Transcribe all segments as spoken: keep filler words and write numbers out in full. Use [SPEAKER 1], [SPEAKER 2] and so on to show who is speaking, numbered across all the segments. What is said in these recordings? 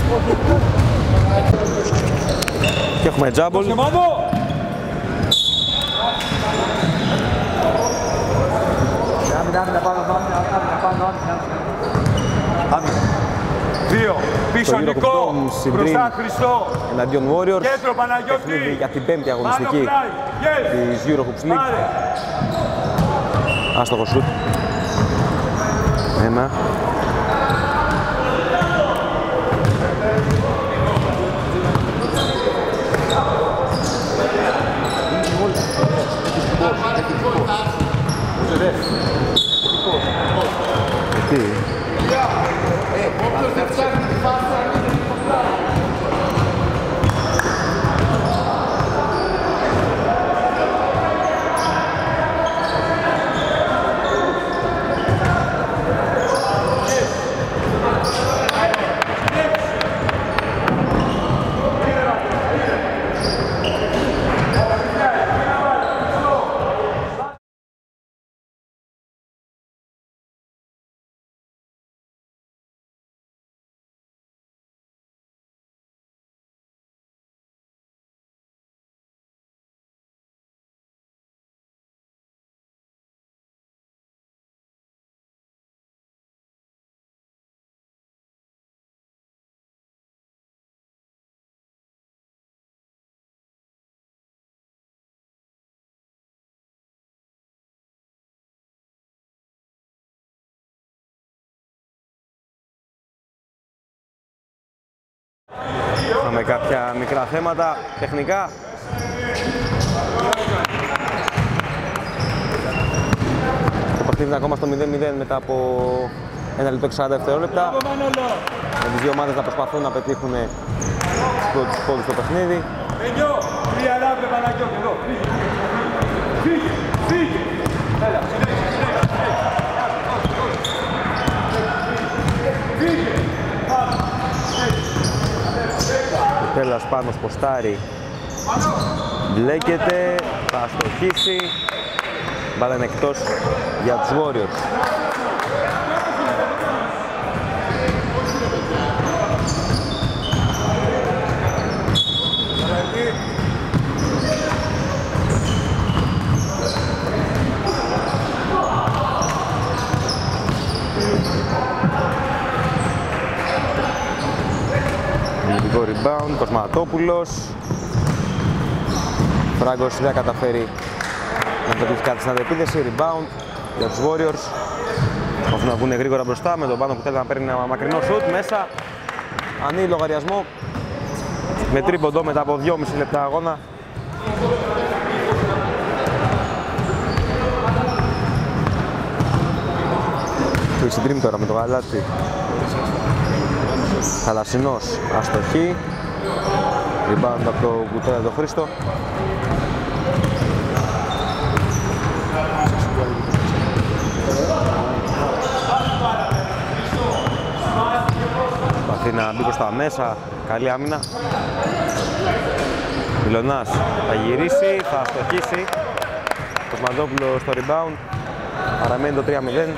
[SPEAKER 1] Και έχουμε τζάμπολ.
[SPEAKER 2] Δύο, πίσω Νικό, μπροστά Χριστό,
[SPEAKER 1] εναντίον Warriors,
[SPEAKER 2] κέντρο Παναγιώτη,
[SPEAKER 1] παιχνίδι για την πέμπτη αγωνιστική της Eurohoops League. Άστοχο σουτ. Ένα. Τι. Είχαμε κάποια μικρά θέματα τεχνικά. Το παιχνίδι είναι ακόμα στο μηδέν μηδέν μετά από ένα λεπτό και σαράντα δευτερόλεπτα. Με τις δύο ομάδες να προσπαθούν να πετύχουν τους πρώτους πόντους στο παιχνίδι. Τέλας πάνω ποστάρι, μπλέκεται, θα αστοχίσει, μπάλα είναι εκτός για τους Warriors. Ελληνικό rebound, Κοσματόπουλος. Φράγκος δεν καταφέρει να πετύχει κάτι στην αντεπίθεση. Rebound για τους Warriors. Ώστε να βγουν γρήγορα μπροστά με τον πάνω που θέλει να παίρνει ένα μακρινό σουτ μέσα. Ανοίγει λογαριασμό με τρίποντο μετά από δυόμιση λεπτά αγώνα. Το ΣΥΝΤΡΙΜ τώρα με το γαλάτσι. Θαλασσινός, αστοχή. Rebound από το Κουτέλα τον Χρήστο. Προσπαθεί να μπει προς τα μέσα, καλή άμυνα. Μιλωνάς θα γυρίσει, θα αστοχίσει. Κοσμαντόπουλο στο rebound. Παραμένει το τρία μηδέν.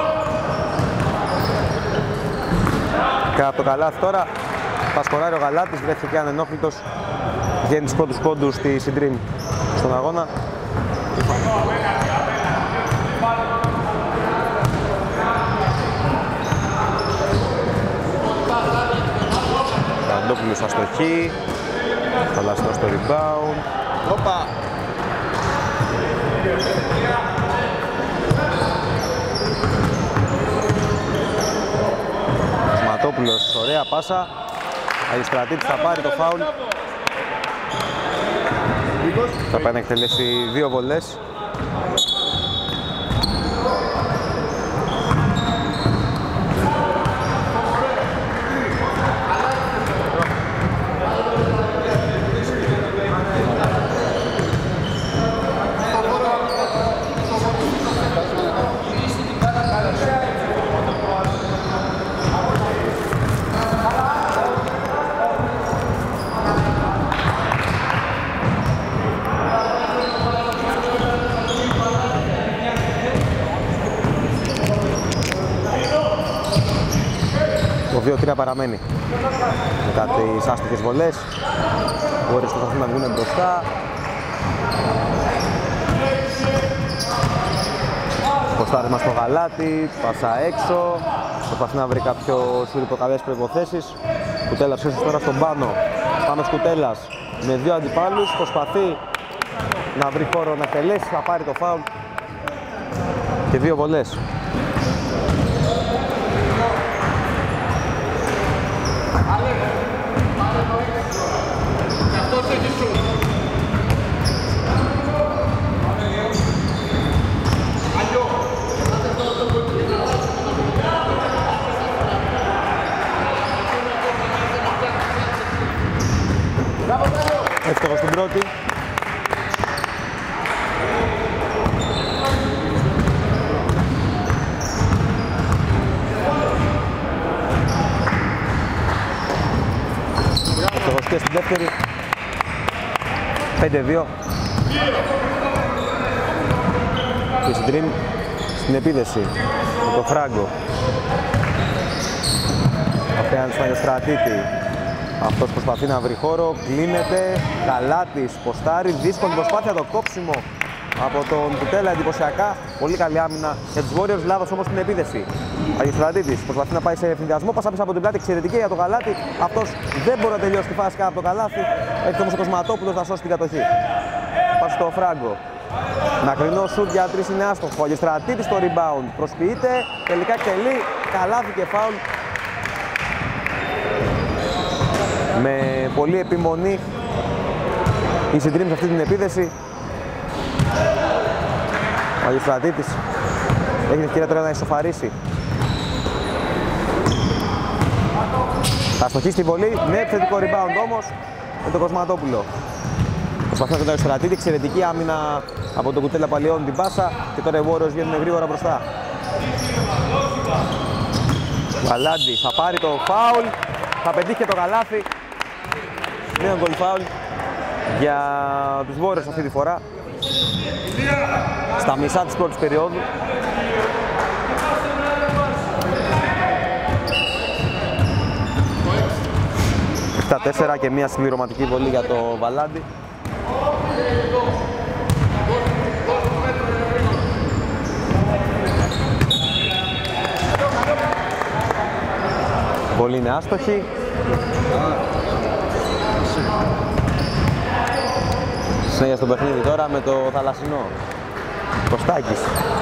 [SPEAKER 1] Κάτω το καλάθι τώρα, θα σκοράρει ο Γαλάτης, βρέθηκε ανενόχλητος. Βγαίνει τους πρώτους πόντους στη ΣΥΝΤΡΙΜ στον αγώνα. Καντόπουλος αστοχή, Θαλασσινός στο rebound. Όπα! Κοσματόπουλος, ωραία πάσα. Αριστρατήτης θα πάρει το φάουλ. Θα πάει να εκτελέσει δύο βολές. δύο τρία παραμένει. Μετά τις άστοχες βολές, οι Warriors προσπαθούν να βγουν μπροστά. Ποστάρισμα στο γαλάτι, πάσα έξω. Προσπαθεί να βρει κάποιο σουτ υπό καλές προϋποθέσεις. Κουτέλας ίσως τώρα στον πάνω. Πάνω Κουτέλας με δύο αντιπάλους. Προσπαθεί να βρει χώρο να εκτελέσει, θα πάρει το φάουλ. Και δύο βολές. Εύστοχος στην πρώτη. Εύστοχος και στην δεύτερη. πέντε δύο. Και ΣΥΝΤΡΙΜ στην επίδεση με το Φράγκο. Απέναντι στον Στρατίτη. Αυτός προσπαθεί να βρει χώρο, κλείνεται, Καλάτης, ποστάρι, δύσκολη προσπάθεια, το κόψιμο από τον Κουτέλα εντυπωσιακά. Πολύ καλή άμυνα για τους Warriors, λάθος όμως στην επίδεση. Αγιστρατήτης προσπαθεί να πάει σε ευθυνδιασμό, πάσα πίσω από την πλάτη, εξαιρετική για τον Καλάτη. Αυτός δεν μπορεί να τελειώσει τη φάση κάτω από το καλάθι, έχει όμως ο Κοσματόπουλος να σώσει την κατοχή. Πάει στο Φράγκο. Μακρινό σουτ για τρεις είναι άστοχο. Ο Αγιστρατήτης στο rebound, προσποιείται, τελικά εκτελεί, καλάθι και φάουλ. Με πολλή επιμονή η ΣΥΝΤΡΙΜ σε αυτή την επίδεση. Ο Αγιστρατήτης έχει την ευκαιρία τώρα να ισοφαρίσει. Θα αστοχίσει τη βολή, με επιθετικό rebound όμως με τον Κοσματόπουλο. Προσπαθεί να τον Αγιστρατήτη, εξαιρετική άμυνα από τον Κουτέλα που αλλοιώνει την πάσα και τώρα οι Warriors βγαίνουν γρήγορα μπροστά. Βαλάντι θα πάρει το φάουλ, θα πετύχει και το καλάθι. Νέο γκολ φάουλ για τους Warriors αυτή τη φορά. Στα μισά της πρώτης περίοδου. επτά τέσσερα και μια συμπληρωματική βολή για το Βαλάντι. Βολή είναι άστοχη. Συνέχεια στο παιχνίδι τώρα με το θαλασσινό. Κωστάκης.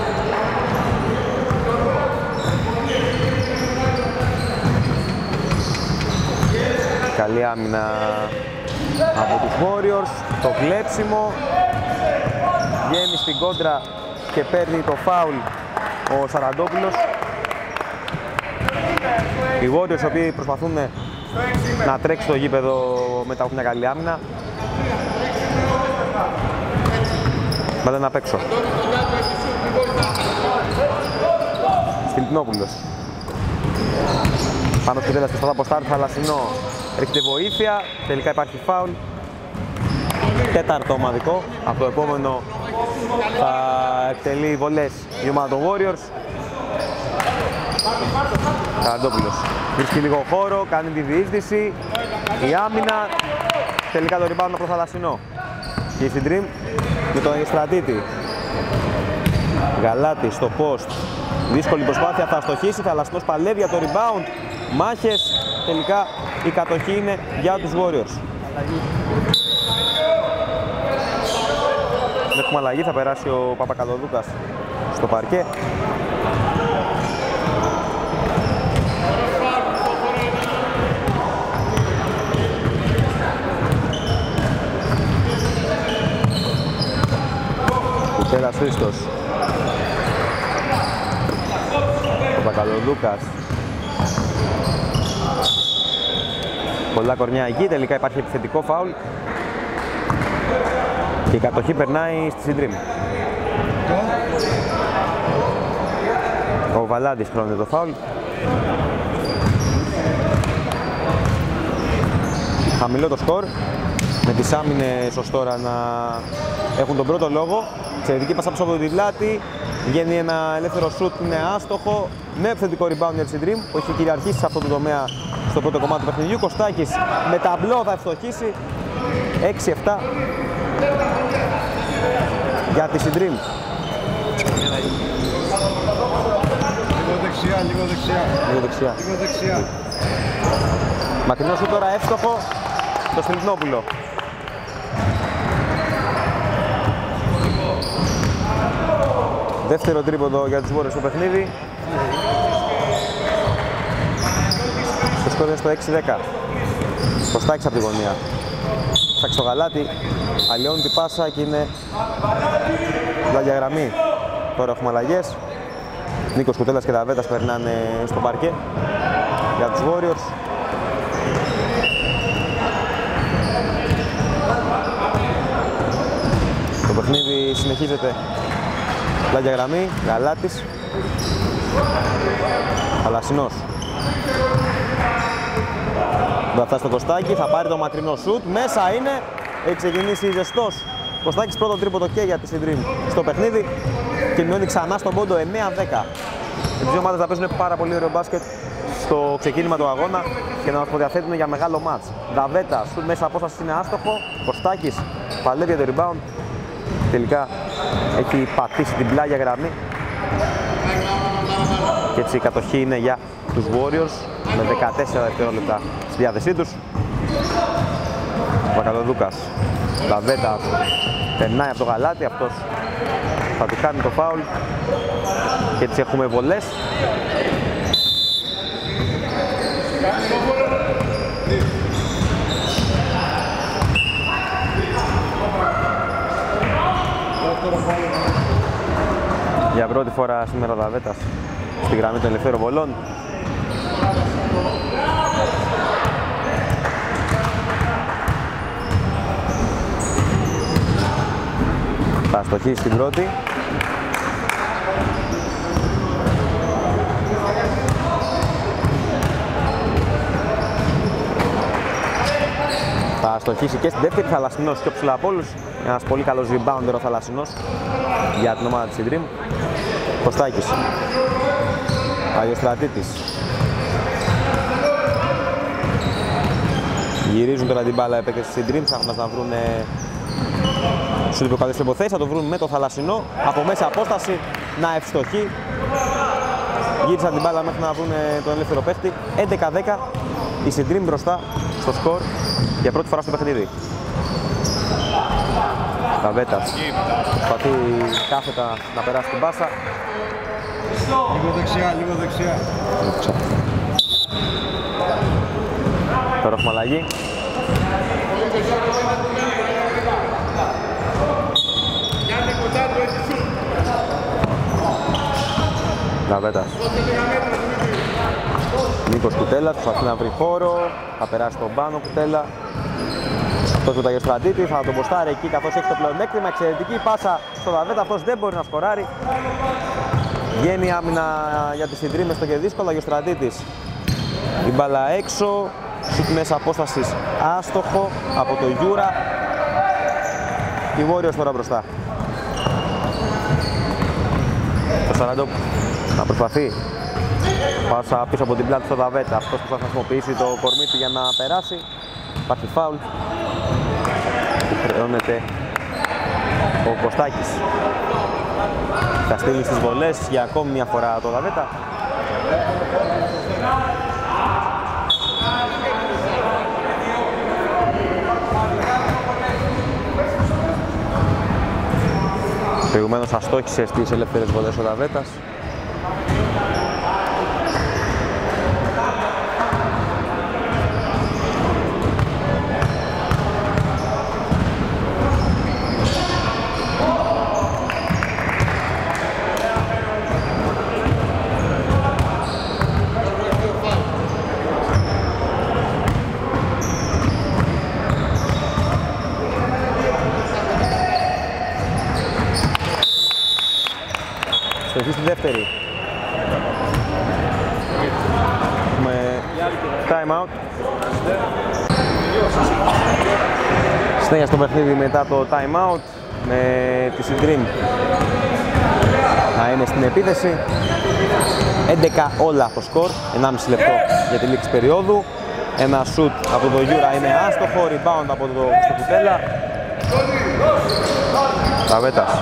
[SPEAKER 1] Καλή άμυνα από τους Warriors. Το κλέψιμο. Βγαίνει στην κόντρα και παίρνει το φάουλ ο Σαραντόπουλος. Οι Warriors οι οποίοι προσπαθούν να τρέξει το γήπεδο μετά από μια καλή άμυνα. Μα δεν απ' έξω. Φιλιππινόπουλος. Πάνω στη δέλα στο αποστάρι, θαλασσινό. Έρχεται βοήθεια, τελικά υπάρχει φάουλ. Τέταρτο ομαδικό. Από το επόμενο θα εκτελεί βολές η ομάδα των Warriors. Καραντόπουλος βρίσκει λίγο χώρο, κάνει τη διείσδυση. Η άμυνα, τελικά το rebound από το θαλασσινό. Και η ΣΥΝΤΡΙΜ με τον Αγιστρατήτη. Γαλάτη στο post. Δύσκολη προσπάθεια, θα αστοχίσει, θαλασσινός παλεύει για το rebound. Μάχες, τελικά η κατοχή είναι για τους Warriors. Έχουμε αλλαγή, θα περάσει ο Παπακαλοδούκας στο παρκέ. Κουτέλας Χρήστος. Παπακαλοδούκας. Πολλά κορμιά εκεί, τελικά υπάρχει επιθετικό φάουλ. Και η κατοχή περνάει στη ΣΥΝΤΡΙΜ. Ο Βαλάντης χρώνεται το φάουλ. Χαμηλό το σκορ. Με τις άμυνες ως τώρα να έχουν τον πρώτο λόγο. Εξαιρετική πάσα πίσω από την πλάτη. Βγαίνει ένα ελεύθερο σουτ, είναι άστοχο, με επιθετικό rebound για τη ΣΥΝΤΡΙΜ που έχει κυριαρχήσει σε αυτό το τομέα στο πρώτο κομμάτι του παιχνιδιού. Κωστάκης με ταμπλό θα ευστοχίσει. έξι επτά για τη ΣΥΝΤΡΙΜ.
[SPEAKER 2] Λίγο δεξιά, λίγο δεξιά.
[SPEAKER 1] Λίγο δεξιά.
[SPEAKER 2] Λίγο δεξιά.
[SPEAKER 1] Μακρινό σου τώρα εύστοχο στο Στριπνόπουλο. Δεύτερο τρίποντο για τους Βόρειους στο παιχνίδι. Το σκορ είναι στο έξι δέκα. Κωστάκης από τη γωνία. Ψάξει το γαλάτι, αλλοιώνει την πάσα και είναι πλάγια γραμμή. Τώρα έχουμε αλλαγές. Νίκος Κουτέλας και Δαβέτας περνάνε στο παρκέ για τους Warriors. Το παιχνίδι συνεχίζεται. Πλάγια γραμμή, Γαλάτης, Θαλασσινός. Θα φτάσει στο Κωστάκη, θα πάρει το μακρινό σουτ, μέσα είναι, έχει ξεκινήσει ζεστός. Κωστάκης πρώτο τρίποντο και για τη ΣΥΝΤΡΙΜ στο παιχνίδι και μειώνει ξανά στον πόντο εννέα δέκα. Οι δύο ομάδες θα παίζουν πάρα πολύ ωραίο μπάσκετ στο ξεκίνημα του αγώνα και να μας προδιαθέτουν για μεγάλο μάτς. Δαβέτα, σουτ μέσα απόσταση είναι άστοχο, Κωστάκης παλεύει για το rebound. Τελικά έχει πατήσει την πλάγια γραμμή και έτσι η κατοχή είναι για τους Warriors με δεκατέσσερα δευτερόλεπτα στη διάθεσή τους. Βακαλοδούκας, Δαβέτας, περνάει από το γαλάτι, αυτός θα του κάνει το φάουλ και έτσι έχουμε βολές. Για πρώτη φορά σήμερα ο Δαβέτας στη γραμμή των ελευθέρων βολών. Θα στοχίσει στην πρώτη. Θα στοχίσει και στην δεύτερη. Θαλασσινός πιο ψηλά από όλους. Ένας πολύ καλός rebounder ο Θαλασσινός για την ομάδα της ΣΥΝΤΡΙΜ. Κωστάκης, Αγιοστρατήτης. Γυρίζουν τώρα την μπάλα επέκταση της ΣΥΝΤΡΙΜ, ψάχνοντας να βρουν στους υποκαλές υποθέσεις, θα το βρουν με το Θαλασσινό. Από μέσα απόσταση, να ευστοχεί. Γύρισαν την μπάλα μέχρι να βρουν τον ελεύθερο παίχτη. έντεκα δέκα, η ΣΥΝΤΡΙΜ μπροστά στο σκορ για πρώτη φορά στο παιχνίδι. Καβέτας προσπαθεί κάθετα να περάσει την πάσα.
[SPEAKER 2] Λίγο δεξιά, λίγο δεξιά.
[SPEAKER 1] Τώρα έχουμε αλλαγή. Καβέτας. Νίκος Κουτέλας προσπαθεί να βρει χώρο. Θα περάσει τον πάνω Κουτέλα. Αυτός με τον Αγιοστρατήτη θα τον ποστάρει εκεί καθώς έχει το πλεονέκτημα. Εξαιρετική πάσα στο Δαβέτα, αυτός δεν μπορεί να σκοράρει. Βγαίνει άμυνα για τη ΣΥΝΤΡΙΜ στο και δύσκολο. Αγιοστρατήτης. Η μπάλα έξω. Σουτ μέσα απόστασης άστοχο από το Γιούρα. Η Warriors τώρα μπροστά. Το Σαραντόπ να προσπαθεί. Πάσα πίσω από την πλάτη στο Δαβέτα. Αυτός που θα χρησιμοποιήσει το κορμί του για να περάσει. Υπάρχει φάουλ. Χρεώνεται ο Κωστάκης. Θα στείλει στις βολές για ακόμη μια φορά το Δαβέτα. Προηγουμένως αστόχησε στις ελεύθερες βολές ο Δαβέτας. Στοχή στη δεύτερη. Έχουμε time out. Συνέχεια στο παιχνίδι μετά το time out με τη ΣΥΝΤΡΙΜ να είναι στην επίθεση. έντεκα όλα το σκορ, ενάμιση λεπτό για τη λήξη περίοδου. Ένα σουτ από τον Γιούρα είναι άστοχο, rebound από τον Κουτέλα. Ταβέτας.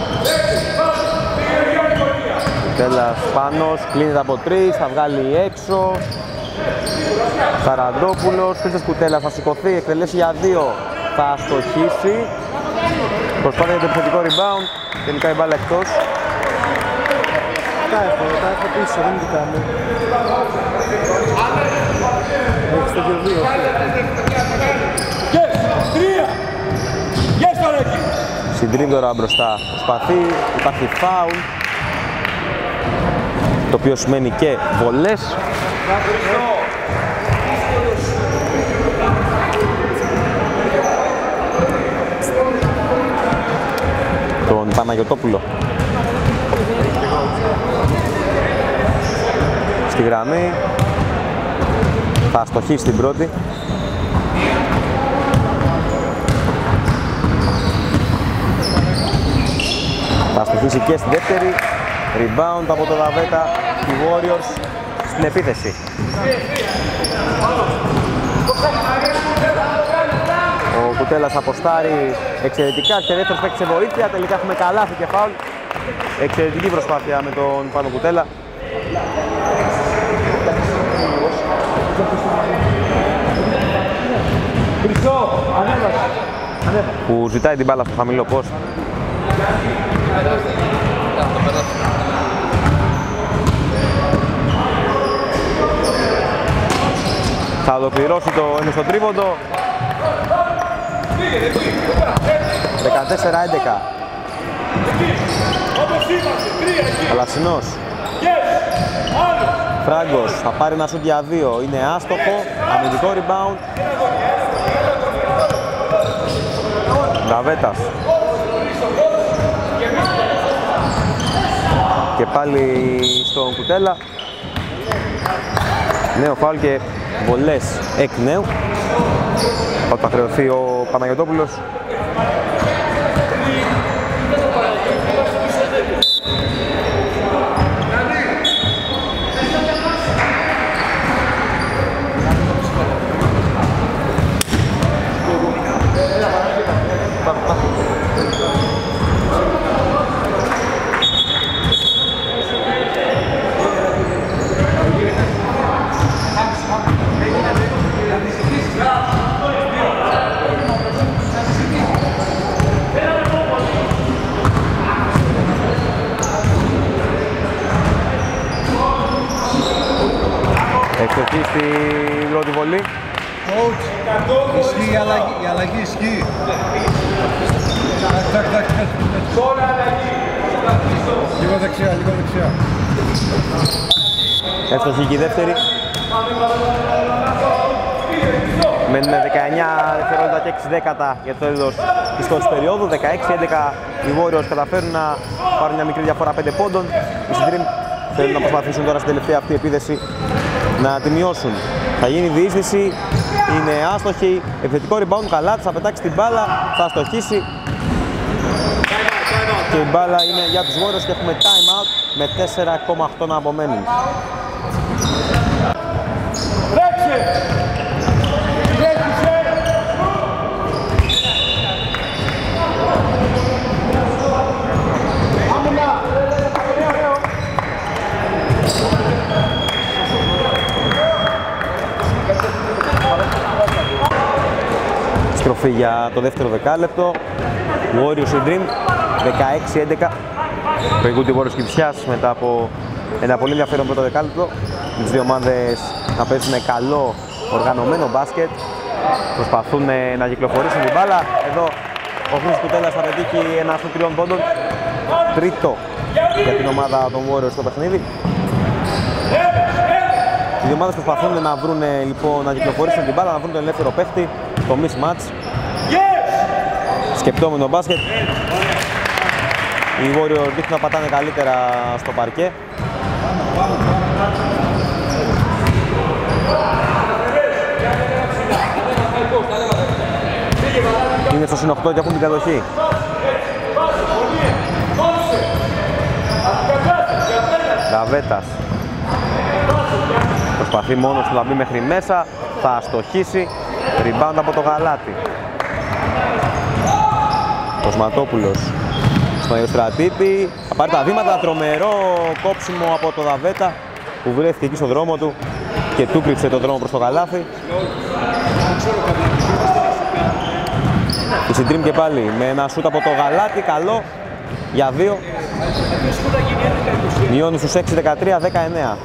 [SPEAKER 1] Κουτέλας Πάνος, κλείνεται από τρεις, θα βγάλει έξω. Καραντόπουλος, Χρήστος Κουτέλας θα σηκωθεί, εκτελέσει για δύο, θα αστοχίσει. Προσπάθεια για το επιθετικό rebound, τελικά η μπάλα εκτός.
[SPEAKER 3] Τα έχω, τα έχω πίσω, δεν κοιτάμε. Έχεις το δύο.
[SPEAKER 1] ΣΥΝΤΡΙΜ τώρα μπροστά προσπαθεί, υπάρχει φάουλ, το οποίο σημαίνει και βολές. Τον Παναγιωτόπουλο στη γραμμή, θα αστοχίσει την πρώτη. Θα αστοχίσει και στη δεύτερη. Rebound από το Δαβέτα, οι Warriors στην επίθεση. Ο Κουτέλας αποστάρει εξαιρετικά και δεύτερος παίκτης σε βοήθεια. Τελικά έχουμε καλάθι και φάουλ. Εξαιρετική προσπάθεια με τον Πάνο Κουτέλα. Που ζητάει την μπάλα στο χαμηλό post. Θα ολοκληρώσει το είναι στο τρίποντο. δεκατέσσερα έντεκα. Αλασσινός. Φράγκος θα πάρει ένα σουτ για δύο. Είναι άστοχο. Αμυντικό rebound. Νταβέτας. Και πάλι στον Κουτέλα. Νέο φάουλ και βολές εκ νέου. Όταν χρεωθεί ο Παναγιωτόπουλος. Εξοχή στην πρώτη βολή.
[SPEAKER 3] Coach, ισχύει η αλλαγή, η αλλαγή ισχύει. Τακ, τακ, τακ. Λίγο δεξιά, λίγο δεξιά.
[SPEAKER 1] Εύστοχη και η δεύτερη. Μένουν δεκαεννιά δευτερόλεπτα και έξι δέκατα για το τέλος της πρώτης περίοδου. δεκαέξι έντεκα οι Warriors καταφέρουν να πάρουν μια μικρή διαφορά πέντε πόντων. Οι ΣΥΝΤΡΙΜ θέλουν να προσπαθήσουν τώρα στην τελευταία αυτή επίθεση να τη μειώσουν. Θα γίνει διείσδυση, είναι άστοχη, επιθετικό rebound, καλά της, θα πετάξει την μπάλα, θα αστοχίσει και η μπάλα είναι για τους Warriors και έχουμε time out με τέσσερα κόμμα οκτώ να απομένουν. Στροφή για το δεύτερο δεκάλεπτο. Warriors ΣΥΝΤΡΙΜ δεκαέξι έντεκα. Προηγούνται οι Warriors Κηφισιάς μετά από ένα πολύ ενδιαφέρον πρώτο δεκάλεπτο. Τις δύο ομάδες να παίζουν καλό οργανωμένο μπάσκετ. Προσπαθούν να κυκλοφορήσουν την μπάλα. Εδώ ο Χρήστος Κουτέλας θα πετύχει ένα στους τριών πόντων. Τρίτο για την ομάδα των Warriors στο παιχνίδι. Οι δύο ομάδες προσπαθούν να βρουν, λοιπόν, να κυκλοφορήσουν την μπάλα, να βρουν τον ελεύθερο παίχτη, το mismatch. Σκεπτόμενο μπάσκετ. Οι Warriors δείχνουν να πατάνε καλύτερα στο παρκέ. Είναι στο συν οκτώ και έχουν την κατοχή. Δαβέτας. Προσπαθεί μόνος του να μπει μέχρι μέσα. Θα αστοχίσει. Rebound από το Γαλάτι. Κοσματόπουλος στον Αγιοστρατήτη. Θα πάρει τα βήματα. Τρομερό κόψιμο από το Δαβέτα που βρέθηκε εκεί στον δρόμο του και του κρύψε τον δρόμο προς το καλάθι. Η ΣΥΝΤΡΙΜ και πάλι με ένα σούτ από το Γαλάτι. Καλό για δύο. Μειώνει στους έξι δεκατρία δεκαεννέα.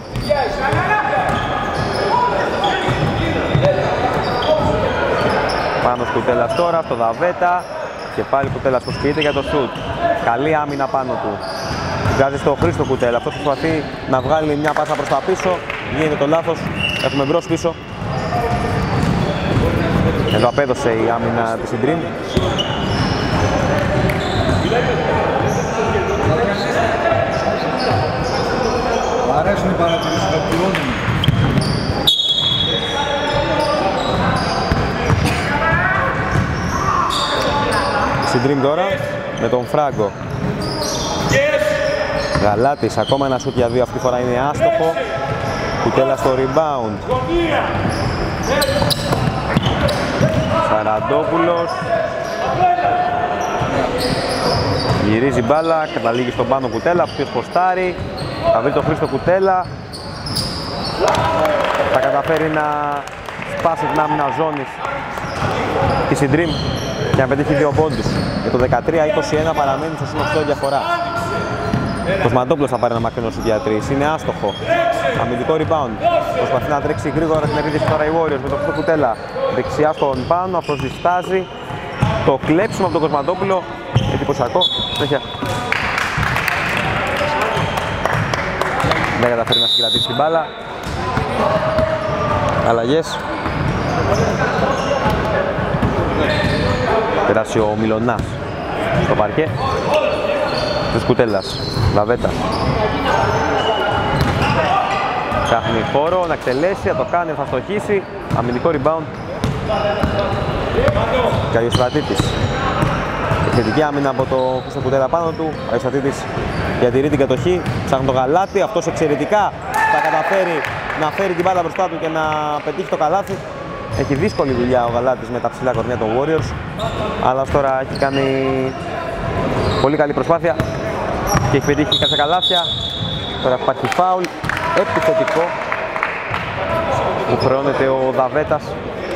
[SPEAKER 1] Πάνω Κουτέλας τώρα, στο Δαβέτα. Και πάλι Κουτέλας προσποιείται για το σουτ. Καλή άμυνα πάνω του. Βγάζει στο Χρήστο Κουτέλα. Αυτός προσπαθεί να βγάλει μια πάσα προς τα πίσω. Γίνεται το λάθος. Έχουμε μπρος πίσω. Εδώ απέδωσε η άμυνα της ΣΥΝΤΡΙΜ.
[SPEAKER 3] Μ' αρέσουν οι παρατηρήσεις που πληρώνουν.
[SPEAKER 1] ΣΥΝΤΡΙΜ τώρα με τον Φράγκο. Γαλάτης, ακόμα ένα σούτ για δύο, αυτή τη φορά είναι άστοχο. Κουτέλα στο rebound. Σαραντόπουλος. Γυρίζει μπάλα, καταλήγει στον πάνω Κουτέλα, ποιος ποστάρει. Θα βρει τον Χρήστο Κουτέλα. Θα καταφέρει να σπάσει την άμυνα ζώνης τη ΣΥΝΤΡΙΜ και να πετύχει δύο πόντους. Για το δεκατρία είκοσι ένα παραμένει στο σύνοψη διαφορά. Κοσματόπουλος θα πάρει ένα μακρινό σουτ για τρεις. Είναι άστοχο. Αμυντικό rebound. Προσπαθεί να τρέξει γρήγορα την επίθεση τώρα οι Warriors με τον Χρήστο Κουτέλα. Δεξιά στον πάνω, αυτός διστάζει. Το κλέψιμο από τον Κοσματόπουλο. Εντυπωσιακό. Συνέχεια. Δεν καταφέρει να συγκρατήσει την μπάλα. Αλλαγές. Περάσει ο Μιλονάς στο παρκέ. Της Κουτέλας. Λαβέτα. Ψάχνει χώρο να εκτελέσει, θα το κάνει, θα στοχίσει. Αμυντικό rebound. Και Αγιοστρατήτης. Επιθετική άμυνα από το Χρήστο Κουτέλα πάνω του. Ο Αγιοστρατήτης διατηρεί την κατοχή. Ψάχνει το Γαλάτι. Αυτός εξαιρετικά θα καταφέρει να φέρει την μπάλα μπροστά του και να πετύχει το καλάθι. Έχει δύσκολη δουλειά ο Γαλάτης με τα ψηλά κορμιά των Warriors. Αλλά τώρα έχει κάνει πολύ καλή προσπάθεια και έχει πετύχει κάποια καλάθια. Τώρα υπάρχει φάουλ επιθετικό που χρεώνεται ο Δαβέτας.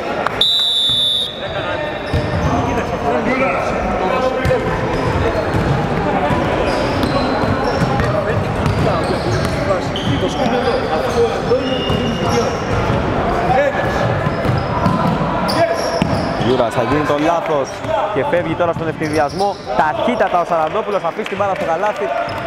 [SPEAKER 1] Γιούρας θα γίνει το λάθος και φεύγει τώρα στον ευθυδιασμό. Ταχύτατα ο Σαραντόπουλος θα αφήσει την μπάλα στο καλάθι.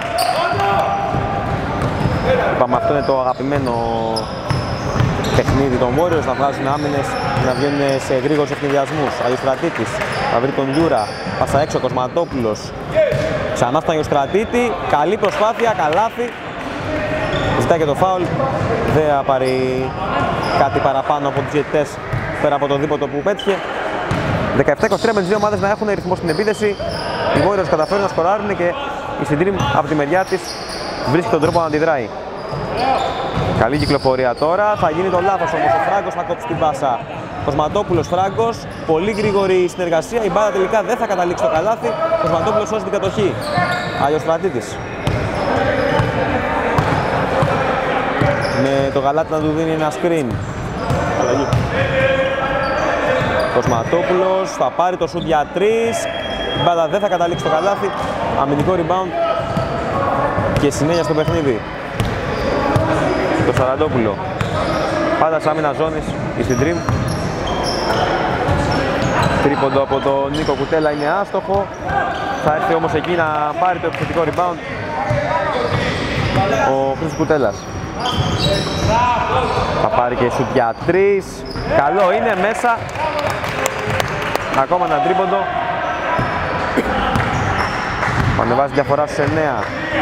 [SPEAKER 1] Είπαμε, αυτό είναι το αγαπημένο παιχνίδι των Warriors, να βγάζουν άμυνες, να βγαίνουν σε γρήγορους ευθυδιασμούς. Αγιοστρατήτης θα βρει τον Γιούρα, πάσα έξω ο Κοσματόπουλος. Ξανά στον Αγιοστρατήτη, καλή προσπάθεια, καλάθι. Ζητάει και το φάουλ, δεν θα πάρει κάτι παραπάνω από τους διαιτητές πέρα από το δίποτο που πέτυχε. δεκαεπτά είκοσι τρία με τις δύο ομάδες να έχουν ρυθμό στην επίθεση. Οι Warriors καταφέρουν να σκοράρουν και η ΣΥΝΤΡΙΜ από τη μεριά της βρίσκει τον τρόπο να αντιδράει. Καλή κυκλοφορία τώρα, θα γίνει το λάθος όμως, ο Φράγκος θα κόψει την πάσα. Κοσματόπουλος Φράγκος, πολύ γρήγορη συνεργασία, η μπάλα τελικά δεν θα καταλήξει το καλάθι. Κοσματόπουλος σώζει την κατοχή. Αγιοστρατήτης. Με το Γαλάτι να του δίνει ένα screen. Αλλαγή. Κοσματόπουλος θα πάρει το σουτ για τρεις. Η μπάλα δεν θα καταλήξει το καλάθι. Αμυντικό rebound και συνέχεια στο παιχνίδι. Το Σαραντόπουλο. Πάντα σε άμυνα ζώνης η ΣΥΝΤΡΙΜ. Τρίποντο από τον Νίκο Κουτέλα είναι άστοχο. Θα έρθει όμως εκεί να πάρει το επιθετικό rebound ο Χρήστος Κουτέλας. Θα πάρει και σουτ για τρεις. Καλό είναι μέσα. Ακόμα ένα τρίποντο. Ανεβάζει διαφορά στους εννέα.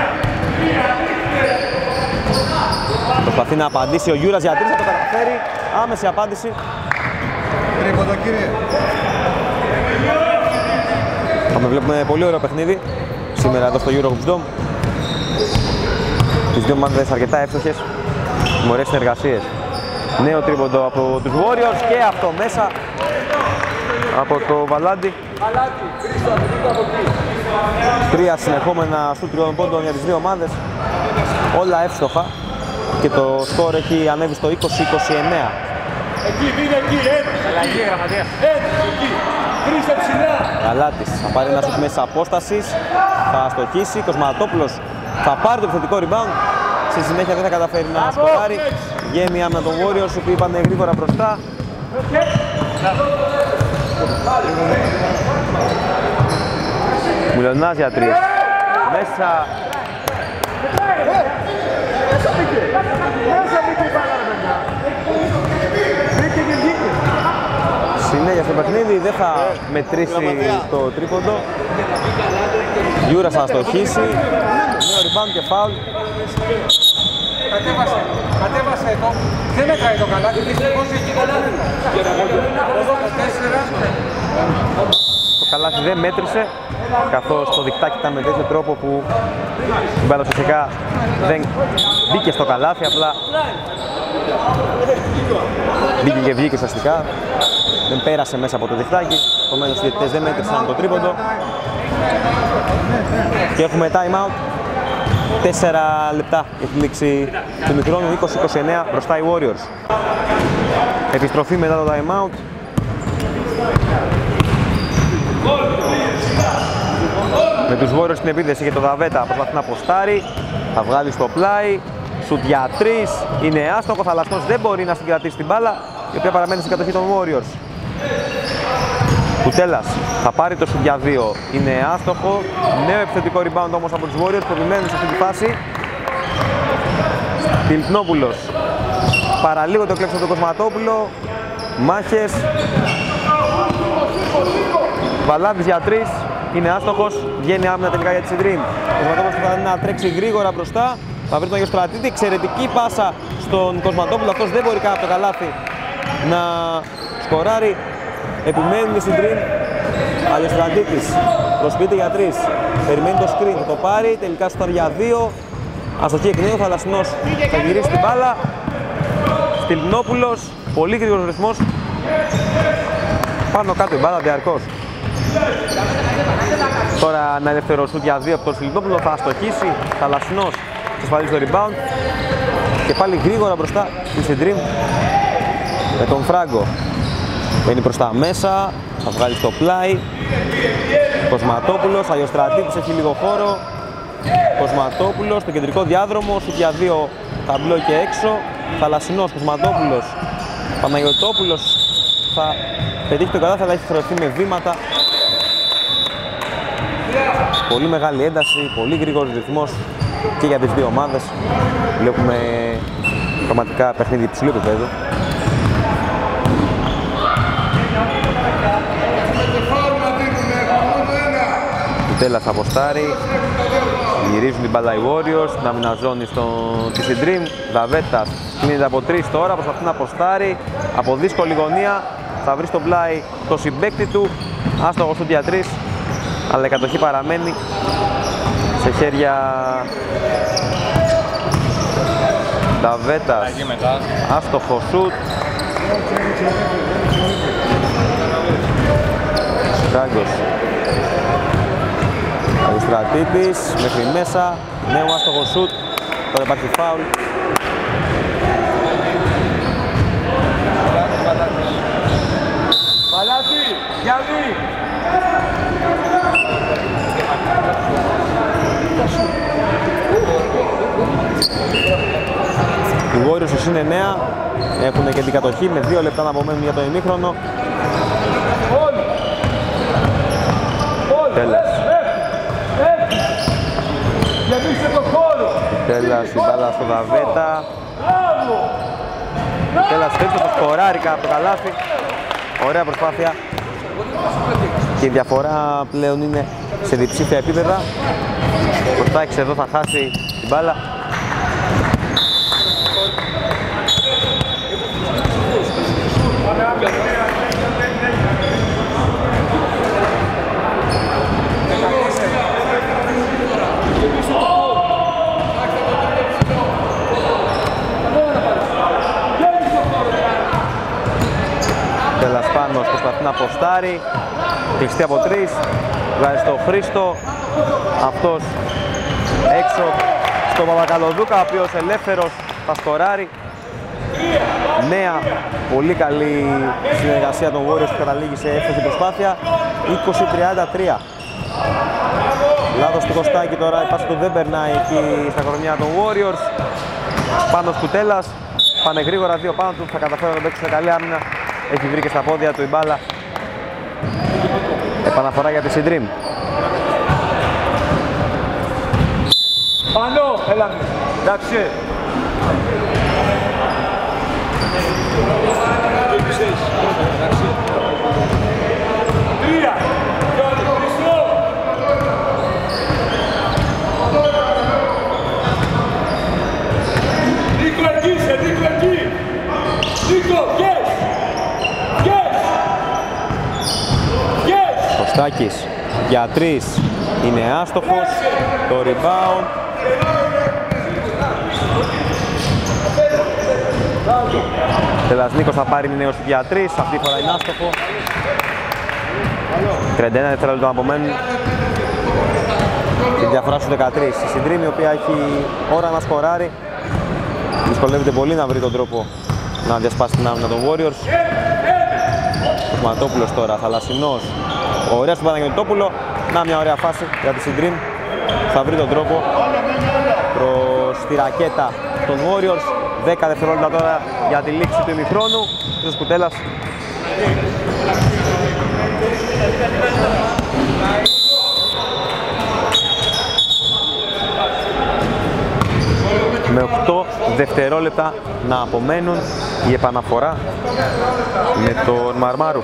[SPEAKER 1] Προσπαθεί να απαντήσει ο Γιούρας για τρεις, θα το καταφέρει. Άμεση απάντηση.
[SPEAKER 3] Τρίποντο κύριε. Θα
[SPEAKER 1] με βλέπουμε πολύ ωραίο παιχνίδι σήμερα εδώ στο Eurohoops. τις δύο ομάδες αρκετά εύστοχες, με ωραίες συνεργασίες. Νέο τρίποντο από τους Warriors και αυτό μέσα από το Βαλάντι. Τρία συνεχόμενα στου τριών πόντων για τις δύο ομάδες, όλα εύστοχα και το σκορ έχει ανέβει στο είκοσι είκοσι εννέα.
[SPEAKER 2] Εκεί, είναι εκεί, αλλαγή γραμματέα. Εκεί, κρίστε ψηλά.
[SPEAKER 1] Γαλάτης θα πάρει ένα σουτ μέσα απόστασης, θα στοχίσει, Κοσματόπουλος θα πάρει το επιθετικό rebound, στη συνέχεια δεν θα καταφέρει να σκοράρει. Βγαίνει άμυνα των Warriors, οι οποίοι πάνε γρήγορα μπροστά. Μουλιονάς για τρεις. Μέσα. Συνέχεια στο παιχνίδι, δεν θα μετρήσει το τρίποντο. Γιούρας θα στοχίσει. Νέο rebound και foul.
[SPEAKER 3] Κατέβασε, κατέβασε εδώ. Δεν έκανε το καλάθι, δυστυχώς εκεί καλάθι. Από εδώ το τέσσερα.
[SPEAKER 1] Το καλάθι δεν μέτρησε, καθώς το δικτάκι ήταν με τέτοιο τρόπο που η μπάλα ουσιαστικά δεν μπήκε στο καλάθι, απλά μπήκε και βγήκε ουσιαστικά. Δεν πέρασε μέσα από το δικτάκι, επομένως οι διαιτητές δεν μέτρησαν το τρίποντο. Και έχουμε time out. Τέσσερα λεπτά για τη λήξη του μικρόνου, είκοσι είκοσι εννέα μπροστά οι Warriors. Επιστροφή μετά το time out. Με τους Warriors στην επίδεση και το Δαβέτα προσπαθεί να αποστάρει, θα βγάλει στο πλάι, σουτ για τρεις, είναι άστοχο, Θαλασσινός δεν μπορεί να συγκρατήσει την μπάλα, η οποία παραμένει στην κατοχή των Warriors. Κουτέλας θα πάρει το σουτ για δύο, είναι άστοχο, νέο επιθετικό rebound όμως από τους Warriors που επιμένουν σε αυτή τη φάση. Τιλτνόπουλος παραλίγο το κλέψιμο του Κοσματόπουλο, μάχες. Βαλάντης για τρεις, είναι άστοχος, βγαίνει άμυνα τελικά για τη ΣΥΝΤΡΙΜ. Ο Κοσματόπουλος θα να τρέξει γρήγορα μπροστά, θα βρει τον Αγιοστρατήτη, εξαιρετική πάσα στον Κοσματόπουλο, αυτός δεν μπορεί καν από το καλάθι να σκοράρει. Επιμένει η ΣΥΝΤΡΙΜ, Αγιοστρατήτης προσποιείται για τρεις, περιμένει το screen, θα το πάρει, τελικά σουτάρει για δύο, αστοχή εκ νέου, Θαλασσινός θα γυρίσει την μπάλα, Στυλινόπουλος, πολύ γρήγορος ρυθμός, πάνω κάτω η μπάλα διαρκώς. Τώρα ένα ελεύθερο σουτ για δύο από τον Στυλινόπουλο, θα αστοχίσει, Θαλασσινός θα ασφαλίσει το rebound και πάλι γρήγορα μπροστά η ΣΥΝΤΡΙΜ με τον Φράγκο. Μπαίνει προς τα μέσα, θα βγάλει στο πλάι, Κοσματόπουλος, Αγιοστρατήτης έχει λίγο χώρο, Κοσματόπουλος στο κεντρικό διάδρομο, σουτ για δύο, ταμπλό και έξω, Θαλασσινός, Κοσματόπουλος, Παναγιωτόπουλος θα πετύχει το καλάθι, αλλά έχει χρεωθεί με βήματα. Πολύ μεγάλη ένταση, πολύ γρήγορος ρυθμός και για τις δύο ομάδες. Βλέπουμε πραγματικά παιχνίδι υψηλού επίπεδου. Τέλας αποστάρει, γυρίζουν την μπάλα οι Warriors, την άμυνα ζώνη στη ΣΥΝΤΡΙΜ. Δαβέτας κλείνεται από τρεις τώρα, προσπαθεί να αποστάρει από δύσκολη γωνία, θα βρει στο πλάι το συμπαίκτη του, άστοχο σουτ για τρεις, αλλά η κατοχή παραμένει σε χέρια Δαβέτας, άστοχο σουτ. Κάγκος, Αγιστρατήτης μέχρι μέσα, νέο άστοχο σουτ, τώρα υπάρχει φάουλ.
[SPEAKER 2] Παλάτι, Γιάννη!
[SPEAKER 1] Οι Warriors στους είναι εννέα, έχουν και την κατοχή με δύο λεπτά να απομένουν για το ημίχρονο. Τέλας. Τέλας, η μπάλα στο Δαβέτα. Τέλας, τρίπτο το σκοράρει κάτω από το καλάθι. Ωραία προσπάθεια. Και η διαφορά πλέον είναι σε διψήφια επίπεδα. Ο Στάκης εδώ θα χάσει την μπάλα. προσπαθεί να αποστάρει. Κλειστή από τρεις. Βγάζει στο Χρήστο. Αυτός έξω στο Παπακαλοδούκα, ο οποίος ελεύθερος θα σκοράρει. Νέα πολύ καλή συνεργασία των Warriors που καταλήγει σε εύστοχη προσπάθεια. είκοσι τριάντα τρία. Λάθος του Κωστάκη τώρα, η πάση του δεν περνάει εκεί στα κορμιά των Warriors. Πάνω Σκουτέλας, πάνε γρήγορα δύο πάνω του, θα καταφέρουν να παίξουν καλή άμυνα. Έχει βρει και στα πόδια του η μπάλα. Επαναφορά για τη ΣΥΝΤΡΙΜ.
[SPEAKER 2] Πάνω, έλα, εντάξει. Τρία. Νίκο εκεί, σε Νίκο εκεί. Νίκο, yes. Yes. Yes.
[SPEAKER 1] Κωστάκης για τρεις είναι άστοχος. Το rebound. Τελασνίκος θα πάρει νέος για τρεις, αυτή τη φορά είναι άστοχο. τριάντα ένα δευτερόλεπτα να απομένουν. Τη διαφορά στους δεκατρείς. Η ΣΥΝΤΡΙΜ, η οποία έχει ώρα να σκοράρει, δυσκολεύεται πολύ να βρει τον τρόπο να διασπάσει την άμυνα των Warriors. Κοσματόπουλος τώρα, Θαλασσινός. Ωραία στον Παναγιωτόπουλο. Να μια ωραία φάση για τη ΣΥΝΤΡΙΜ. Θα βρει τον τρόπο προς τη ρακέτα των Warriors. δέκα δευτερόλεπτα τώρα για τη λήξη του ημιχρόνου. Ο Σκουτέλας. Με οκτώ δευτερόλεπτα να απομένουν, η επαναφορά με τον Μαρμάρου.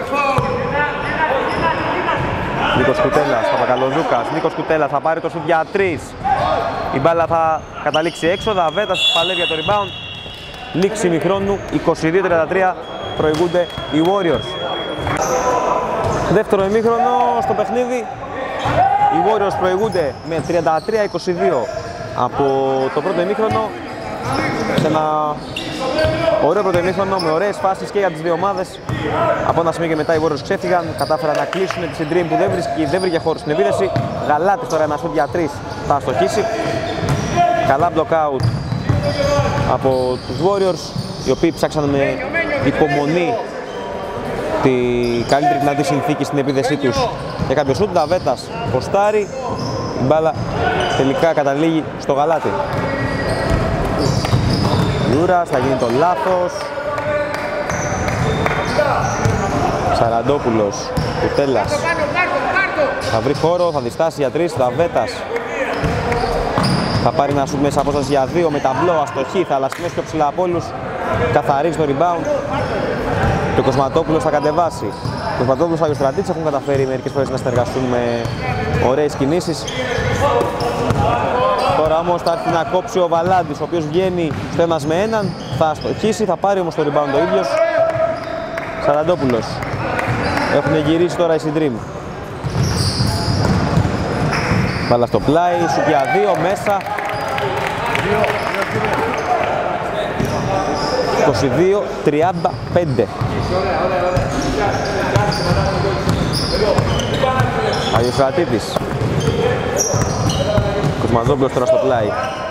[SPEAKER 1] Νίκος Κουτέλας, Παπακαλοδούκας, Νίκος Κουτέλας θα πάρει το σουτ για τρεις. Η μπάλα θα καταλήξει έξω, Δαβέτας παλεύει για το rebound. Λήξη ημιχρόνου, είκοσι δύο τριάντα τρία, προηγούνται οι Warriors. Δεύτερο ημίχρονο στο παιχνίδι, οι Warriors προηγούνται με τριάντα τρία είκοσι δύο από το πρώτο ημίχρονο. Σε ένα ωραίο πρώτο ημίχρονο με ωραίες φάσεις και για τις δύο ομάδες. Από ένα σημείο και μετά οι Warriors ξέφυγαν, κατάφεραν να κλείσουν τη ΣΥΝΤΡΙΜ που δεν, βρίσκει, δεν βρήκε χώρο στην επίδεση. Γαλάτης τώρα ένα σουτ για τρεις θα αστοχίσει. Καλά block out από τους Warriors, οι οποίοι ψάξαν με υπομονή τη καλύτερη δυνατή συνθήκη στην επίδεσή τους για κάποιο σουτ. Δαβέτας ποστάρει, η μπάλα τελικά καταλήγει στο Γαλάτι. Λούρας θα γίνει το λάθος. Σαραντόπουλος, Κουτέλας θα βρει χώρο, θα διστάσει για τρεις. Δαβέτας θα πάρει ένα σουτ μέσα απόσταση για δύο με ταμπλό, αστοχή, θα Θαλασσινός πιο ψηλά από όλους. Καθαρίζει το rebound και ο Κοσματόπουλος θα κατεβάσει. Ο Κοσματόπουλος και ο Στρατίτης έχουν καταφέρει μερικές φορές να συνεργαστούν με ωραίες κινήσεις. Τώρα όμως θα έρθει να κόψει ο Βαλάντης, ο οποίος βγαίνει στο ένας με έναν, θα αστοχίσει, θα πάρει όμως το rebound ο ίδιος. Σαραντόπουλος. Έχουν γυρίσει τώρα η ΣΥΝΤΡΙΜ. Μπάλα στο πλάι, σουτ για δύο, μέσα. είκοσι δύο τριάντα πέντε. Αγιοφρατήτης. Κοσμαζόπουλος τώρα στο πλάι.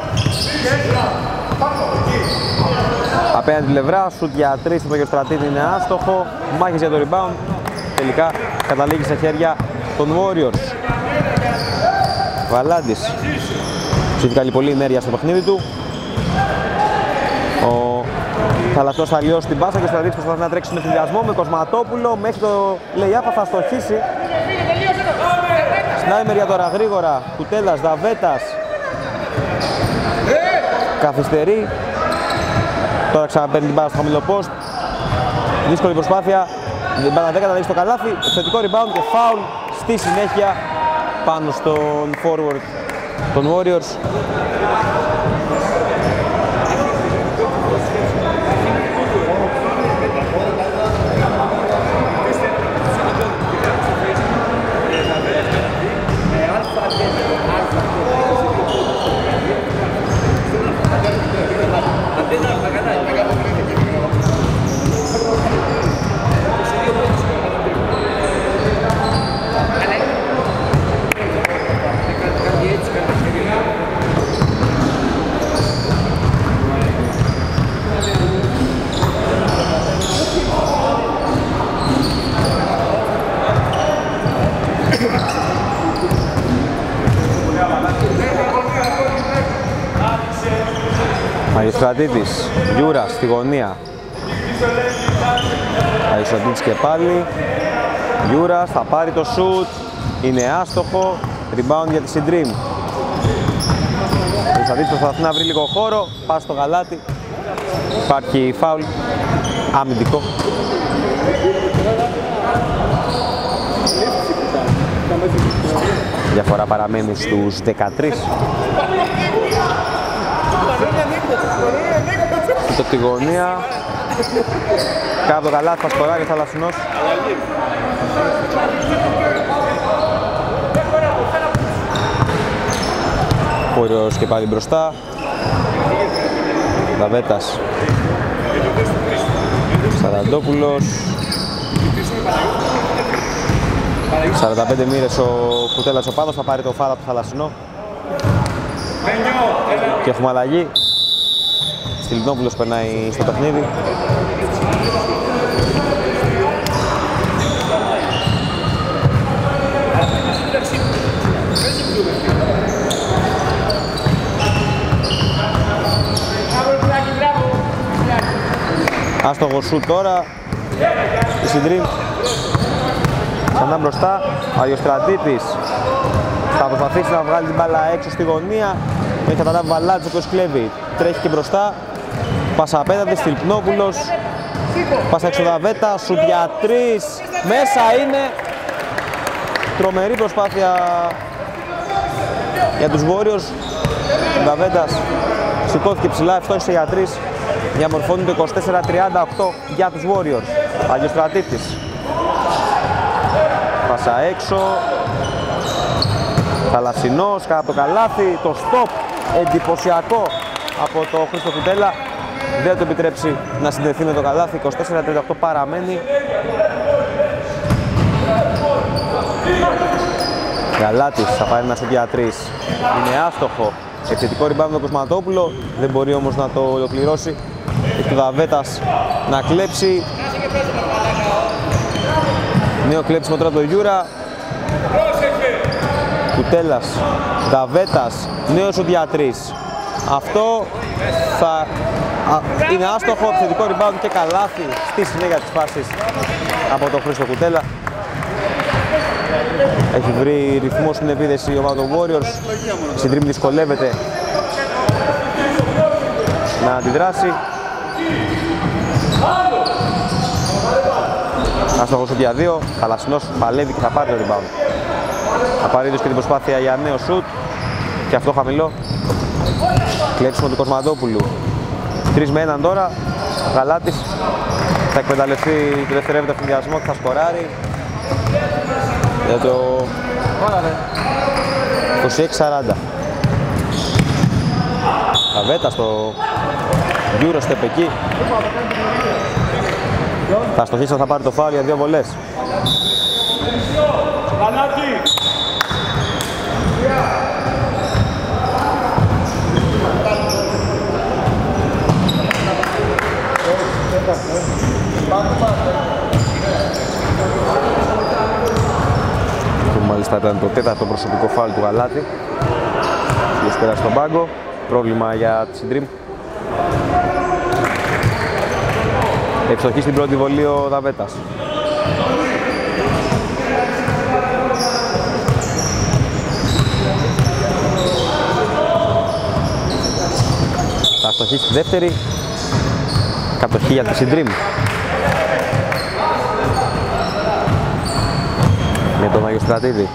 [SPEAKER 1] Απέναντι πλευρά, σουτ για τρεις του Αγιοφρατήτη είναι άστοχο. Μάχες για το rebound. Τελικά καταλήγει στα χέρια των Warriors. Βαλάντης. Έχει καλή πολύ ενέργεια στο παιχνίδι του. Ο Θαλασσός θα λιώσει την πάσα και ο Στρατήτης προσπαθεί να τρέξει με συνδυασμό με Κοσματόπουλο. Μέχρι το lay-up θα στοχίσει. Σνάιμερ για τώρα γρήγορα. Κουτέλας, Δαβέτας. Καθυστερεί. Τώρα ξαναπαίρνει την μπάλα στο χαμηλό post. Δύσκολη προσπάθεια. Η μπάλα δεν καταλήγει στο καλάθι. Θετικό rebound και foul στη συνέχεια πάνω στον forward των Warriors. Αγιοστρατήτης, Γιούρας στη γωνία. Αγιοστρατήτης και πάλι. Γιούρας θα πάρει το σουτ. Είναι άστοχο. Rebound για τη ΣΥΝΤΡΙΜ. Αγιοστρατήτης προσπαθεί να βρει λίγο χώρο. Πας στο γαλάτι. Υπάρχει φάουλ. Αμυντικό. Διαφορά παραμένει στους δεκατρείς. Το τη γωνία. Κάτω το καλάθι θα σκοράρει ο Θαλασσινός. Βόρειος και πάλι μπροστά. Δαβέτας. Σαραντόπουλος. σαράντα πέντε μοίρες ο Κουτέλας ο Πάδος, θα πάρει το φάουλ από το Θαλασσινό. Και έχουμε αλλαγή. Στυλινόπουλος περνάει στο παιχνίδι. Άστοχο σουτ τώρα. Η ΣΥΝΤΡΙΜ ξανά μπροστά. Ο Αγιοστρατήτης θα προσπαθήσει να βγάλει την μπάλα έξω στη γωνία. Έχει καταλάβει Βαλάτης ο οποίος κλέβει. Τρέχει και μπροστά. Πάσα απέναντι, Στυλπνόπουλος. Πάσα έξω Δαβέτα, σουτ για τρεις. Μέσα είναι. Τρομερή προσπάθεια για τους Βόρειος. Δαβέτας σηκώθηκε ψηλά, ευτόχισε για τρεις. Διαμορφώνει το είκοσι τέσσερα τριάντα οκτώ για τους Warriors. Αγιοστρατήτης. Πάσα έξω. Θαλασσινός, κάτω από το καλάθι. Το stop εντυπωσιακό από το Χρήστο Κουτέλα. Δεν το επιτρέψει να συνδεθεί με το καλάθι. είκοσι τέσσερα τριάντα οκτώ παραμένει. Γαλάτης θα πάρει ένα σουτ για τρεις. Είναι άστοχο. Επιθετικό rebound τον Κοσματόπουλο. Δεν μπορεί όμως να το ολοκληρώσει. Έχει το Δαβέτας να κλέψει. Νέο κλέψιμο τώρα το Γιούρα. Κουτέλας, Δαβέτας, νέο σουτ για τρεις. Αυτό θα α, είναι άστοχο, επιθετικό rebound και καλάθι στη συνέχεια της φάσης από τον Χρήστο Κουτέλα. Έχει βρει ρυθμό στην επίδεση η ομάδα των Warriors. Η ΣΥΝΤΡΙΜ δυσκολεύεται να αντιδράσει. Άστοχο σουτ για δύο, Θαλασσινός παλεύει και θα πάρει το rebound. Θα πάρει και την προσπάθεια για νέο σουτ και αυτό χαμηλό. Κλέψιμο του Κοσματόπουλου. τρεις με έναν τώρα. Γαλάτης θα εκμεταλλευτεί το δευτερεύοντο ευθυνδιασμό και θα σκοράρει για το είκοσι έξι σαράντα. Καβέτα στο Eurostep εκεί. Θα στοχίσει, θα πάρει το φάουλ για δύο βολές. Μάλιστα ήταν το τέταρτο προσωπικό φάουλ του Γαλάτη. Ποιος πέρασε στον πάγκο. Πρόβλημα για τη ΣΥΝΤΡΙΜ. Ευστοχή στην πρώτη βολή ο Δαβέτας. Θα αστοχίσει στη δεύτερη. Κατοχή για τη ΣΥΝΤΡΙΜ. Με τον Αγιοστρατίδη.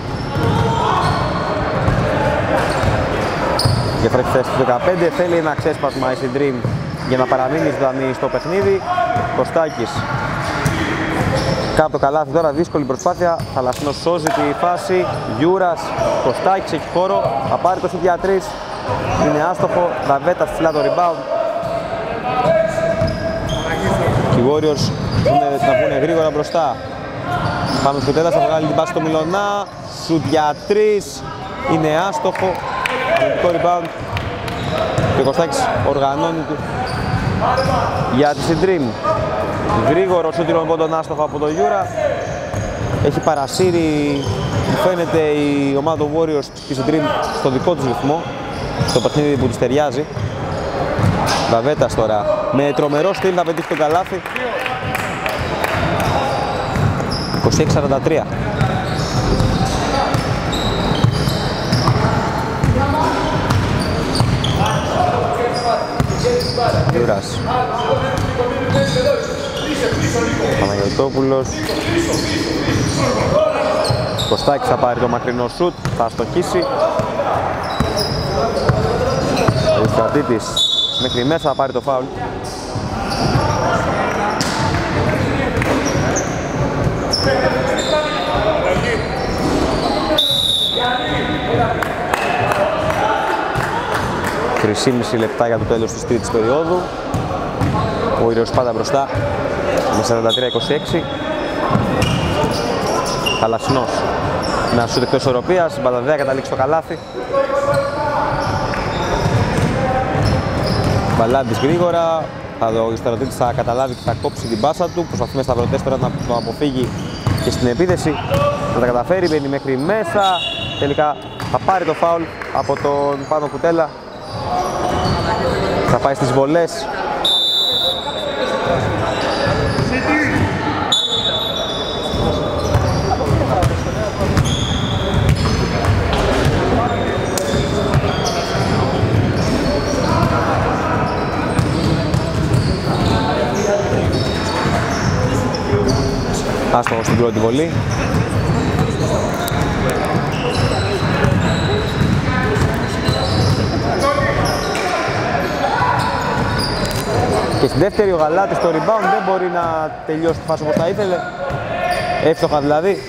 [SPEAKER 1] Για φρέχει θέση του δεκαπέντε, θέλει ένα ξέσπασμα η ΣΥΝΤΡΙΜ για να παραμείνει ζωντανή στο παιχνίδι. Κωστάκης κάτω το καλάθι τώρα, δύσκολη προσπάθεια. Θαλασσινός σώζει τη φάση. Γιούρας, Κωστάκης έχει χώρο, θα πάρει το σουτ για τρεις. Είναι άστοχο, Δαβέτα ψηλά το rebound. Και οι Warriors θα βγουν γρήγορα μπροστά. Πάμε στο Κουτέλας, θα βγάλει την πάση στο Μιλωνά. Σουτ για τρεις. Είναι άστοχο. Το rebound. Και ο Κωστάκης οργανώνει για τη ΣΥΝΤΡΙΜ. Γρήγορο σουτ των πόντων άστοχο από τον Γιούρα. Έχει παρασύρει, φαίνεται, η ομάδα των Warriors τη ΣΥΝΤΡΙΜ στο δικό τους ρυθμό, στο παιχνίδι που της ταιριάζει. Βαβέτας τώρα με τρομερό στυλ θα πετύχει τον καλάθι. είκοσι έξι σαράντα τρία. Γιούρας. Παναγιωτόπουλος. Κωστάκης θα πάρει το μακρινό σουτ, θα αστοχίσει. Ο Στρατήτης μέχρι μέσα θα πάρει το φάουλ. τρία και μισό λεπτά για το τέλος της τρίτης περίοδου. Ο Ήριος πάντα μπροστά με σαράντα τρία είκοσι έξι. Θαλασσινός. Ένα σούτ εκτός ισορροπίας, η Μπαλαδέα καταλήξει στο καλάθι. Μπαλάντης γρήγορα, ο Στρατήτης θα καταλάβει και θα κόψει την πάσα του. Προσπαθεί με σταυρωτές τώρα να το αποφύγει και στην επίθεση. Θα τα καταφέρει, μπαίνει μέχρι μέσα. Τελικά θα πάρει το φάουλ από τον Πάνο Κουτέλα. Θα πάει στις βολές. Άστοχος στην πρώτη βολή. Και στην δεύτερη ο Γαλάτης στο rebound δεν μπορεί να τελειώσει τη φάση όπως θα ήθελε. Εύστοχα δηλαδή.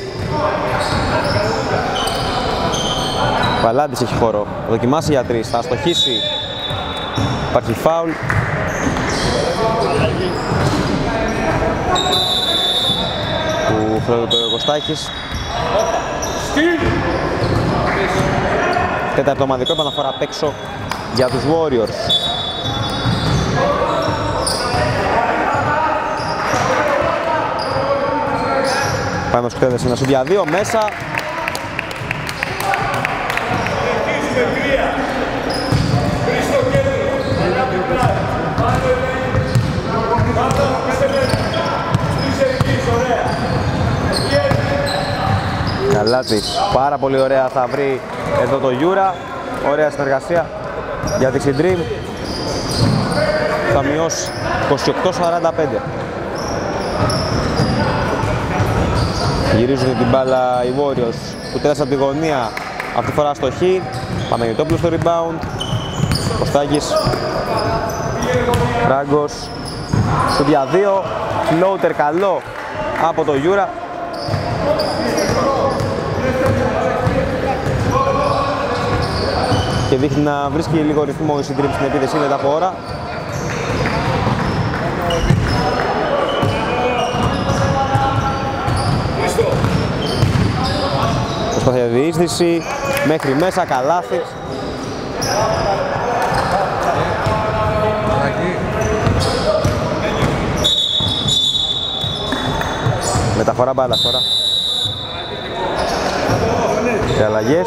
[SPEAKER 1] Ο Γαλάτης έχει χώρο. Δοκιμάσει για τρεις. Θα αστοχίσει. Υπάρχει φάουλ. Του Κωστάκης. Τέταρτο ομαδικό, επαναφορά απ' έξω για τους Warriors. Πάνω στους Κούτελες ένα σούτ δύο μέσα. Καλάτης, πάρα πολύ ωραία θα βρει εδώ το Γιούρα. Ωραία συνεργασία για τη ΣΥΝΤΡΙΜ. Θα μειώσει είκοσι οκτώ σαράντα πέντε. Γυρίζουν την μπάλα οι Warriors. Κουτέλας από τη γωνία, αυτή τη φορά στοχή. Παναγιωτόπουλος στο rebound. Κωστάκης. Ράγκος. Στο δια δύο. Floater καλό από το Γιούρα. Και δείχνει να βρίσκει λίγο ρυθμό η ΣΥΝΤΡΙΜ στην επίθεση μετά από ώρα. Προσπάθεια διείσδυση, μέχρι μέσα, καλάθι. Μεταφορά μπάλας τώρα. Και αλλαγές.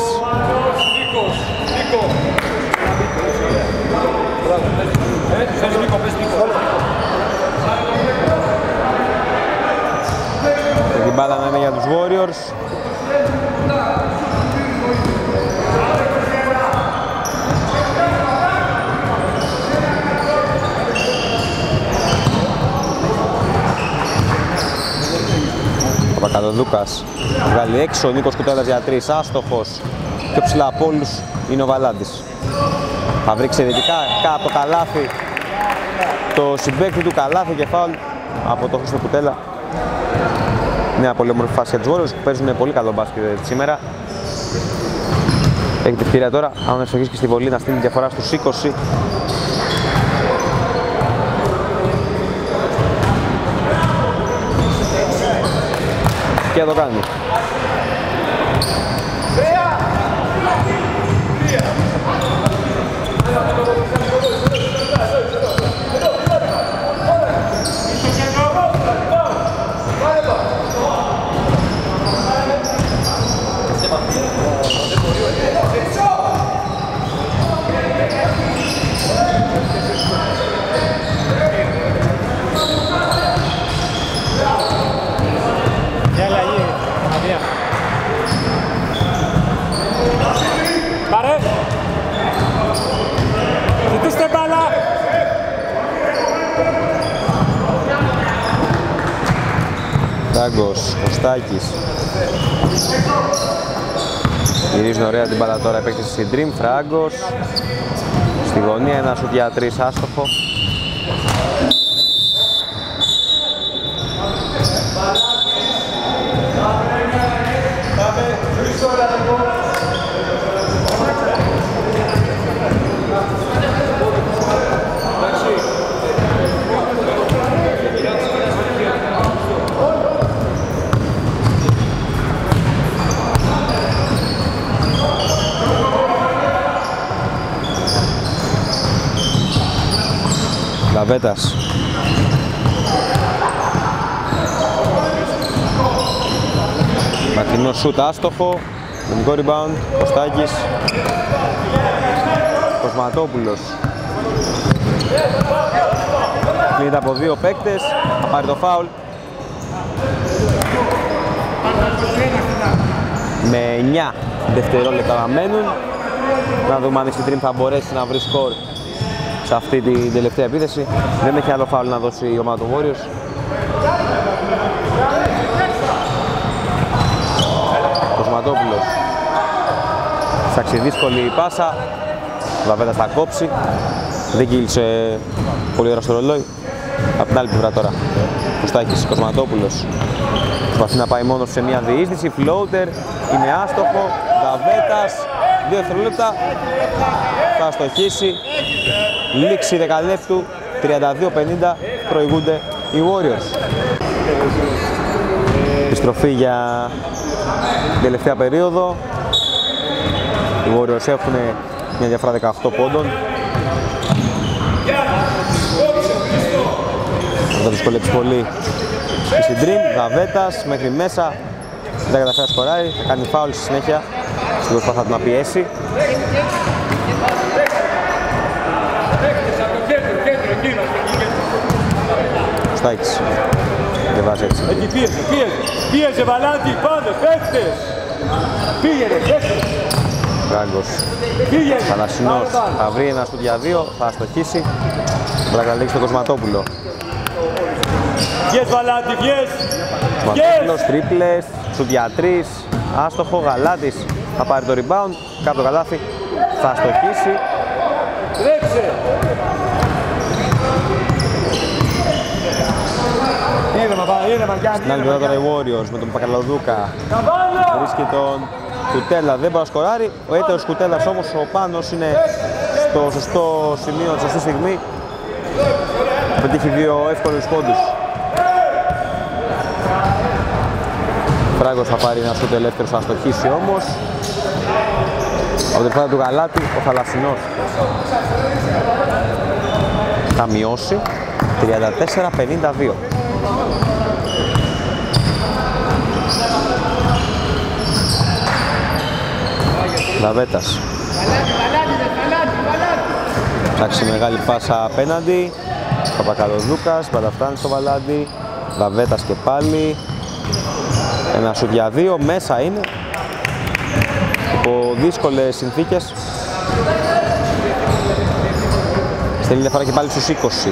[SPEAKER 1] Και την μπάλα να είναι για τους Warriors. Ο Πακαδοδούκας βγάλει έξω, ο Νίκος Κουτέλας για τρεις, άστοχος. Πιο ψηλά από όλους είναι ο Βαλάντης. Θα βρει εξαιρετικά κάτω το καλάθι, το συμπαίκτη του καλάθι και φάουλ από τον Χρήστο Κουτέλα. Μια πολύ όμορφη φάση για τους Warriors που παίζουν πολύ καλό μπάσκετ σήμερα. Έχει την ευκαιρία τώρα, αν ευστοχίσει και στη βολή, να στείλει διαφορά στους είκοσι. Και θα το κάνει. Φράγκος, Κωστάκης. Γυρίζουν ωραία την μπάλα τώρα, επέκτηση ΣΥΝΤΡΙΜ. Φράγκος στη γωνία, ένα σουτ για τρεις, άστοχο. Λαβέτας. Μακρινό σούτ, άστοχο. Νομικό rebound, Κωστάκης. Κοσματόπουλος. Κλείνεται από δύο παίκτες, θα πάρει το φάουλ. Με εννιά δευτερόλεπτα να μένουν. Να δούμε αν η ΣΥΝΤΡΙΜ θα μπορέσει να βρει σκορ σε αυτή την τελευταία επίθεση. Δεν έχει άλλο φάουλ να δώσει η ομάδα του Warriors. Κοσματόπουλος. Ψάξει δύσκολη η πάσα. Βαβέτας θα κόψει. Δεν κύλησε πολύ ώρα στο ρολόι. Απ' την άλλη πλευρά τώρα. Κωστάκης, Κοσματόπουλος. Προσπαθεί να πάει μόνος σε μια διείσδυση. Floater. Είναι άστοχο. Βαβέτας. Δύο δευτερόλεπτα. Θα αστοχίσει. Λήξη δεκαλέπτου. τριάντα δύο πενήντα. Προηγούνται οι Warriors. Επιστροφή για την τελευταία περίοδο. Οι Warriors έχουν μια διαφορά δεκαοκτώ πόντων. Θα δυσκολέψει πολύ η ΣΥΝΤΡΙΜ. Βαβέτας μέχρι μέσα. Δεν καταφέρει να σκοράρει. Θα κάνει φάουλ στη συνέχεια. Στην προσπάθεια του να πιέσει. Κωστάκης. Δεν βάζει έτσι.
[SPEAKER 2] Εκεί πίεζε, πίεζε. Πίεζε Βαλάντη, πάμε, παίκτες. Πήγαινε, παίκτες.
[SPEAKER 1] Φράγκος. Θαλασσινός. Θα βρει ένα σουτ για δύο. Θα αστοχίσει. Θα καταλήξει τον Κοσματόπουλο.
[SPEAKER 2] Βγες Βαλάντη, βγες.
[SPEAKER 1] Κοσματόπουλος, τρίπλες. Σουτ για τρεις. Άστοχο. Γαλάτης θα πάρει το rebound. Κάτω το καλάθι. Θα αστοχίσει.
[SPEAKER 2] Τρέξε.
[SPEAKER 1] Στην άλλη πλευρά τώρα οι Warriors με τον Πακαλαδούκα. Βρίσκει τον Κουτέλα, δεν μπορεί να σκοράρει. Ο έτερος Κουτέλας όμως, ο Πάνος, είναι στο σωστό σημείο, τη σωστή στιγμή. Θα πετύχει δύο εύκολους πόντους. Φράγκος θα πάρει ένα σούτ ελεύθερος, θα αστοχίσει όμως. Από την πλευρά του Γαλάτη, ο Θαλασσινός θα μειώσει. τριάντα τέσσερα πενήντα δύο. Λαβέτας. Ψάξει μεγάλη πάσα απέναντι. Παπακαλοδούκας, παταφτάνει στο Βαλάντι. Λαβέτας και πάλι. Ένα σουτ για δύο, μέσα είναι. Από δύσκολες συνθήκες. Στέλνει διαφορά και πάλι στους είκοσι.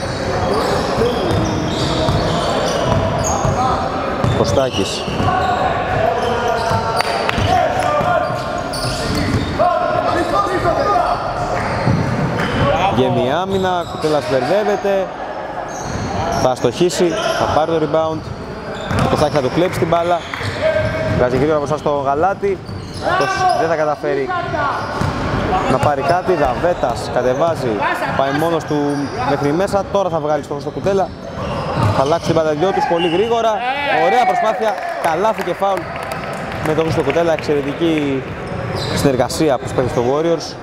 [SPEAKER 1] Κωστάκης. Βγαίνει η άμυνα, Κουτέλας μπερδεύεται. Θα αστοχίσει, θα πάρει το rebound. Κωστάκης θα του κλέψει την μπάλα. Βγάζει γρήγορα μπροστά στο Γαλάτι. Δεν θα καταφέρει να πάρει κάτι. Δαβέτας κατεβάζει, πάει μόνος του μέχρι μέσα. Τώρα θα βγάλει στο Κουτέλα. Θα αλλάξει την παταδιό τους πολύ γρήγορα. Ωραία προσπάθεια, καλάθι και φάουλ με τον Χρήστο Κουτέλα. Εξαιρετική συνεργασία που παίζει στο Warriors.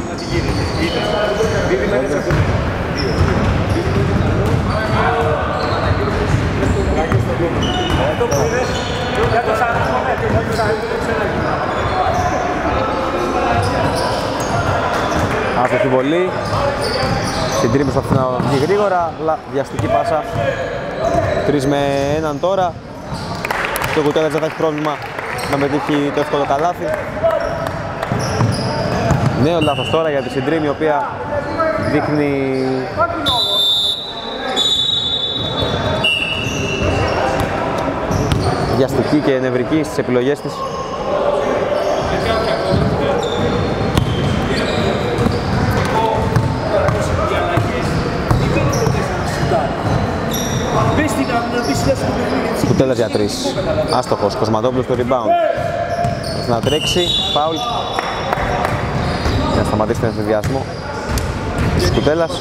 [SPEAKER 1] Άστοχη βολή. ΣΥΝΤΡΙΜ προσπαθεί να βγει γρήγορα, αλλά βιαστική πάσα. Τρεις με έναν τώρα. Το Κουτέλας δεν θα έχει πρόβλημα να πετύχει το εύκολο καλάθι. Νέο λάθος τώρα για τη ΣΥΝΤΡΙΜ, η οποία δείχνει βιαστική και νευρική στις επιλογές της. Κουτέλας για τρεις. Άστοχος. Κοσματόπουλος στο rebound. Να τρέξει. Φάουλ. Για να σταματήσει τον ενθουσιασμό της Κουτέλας.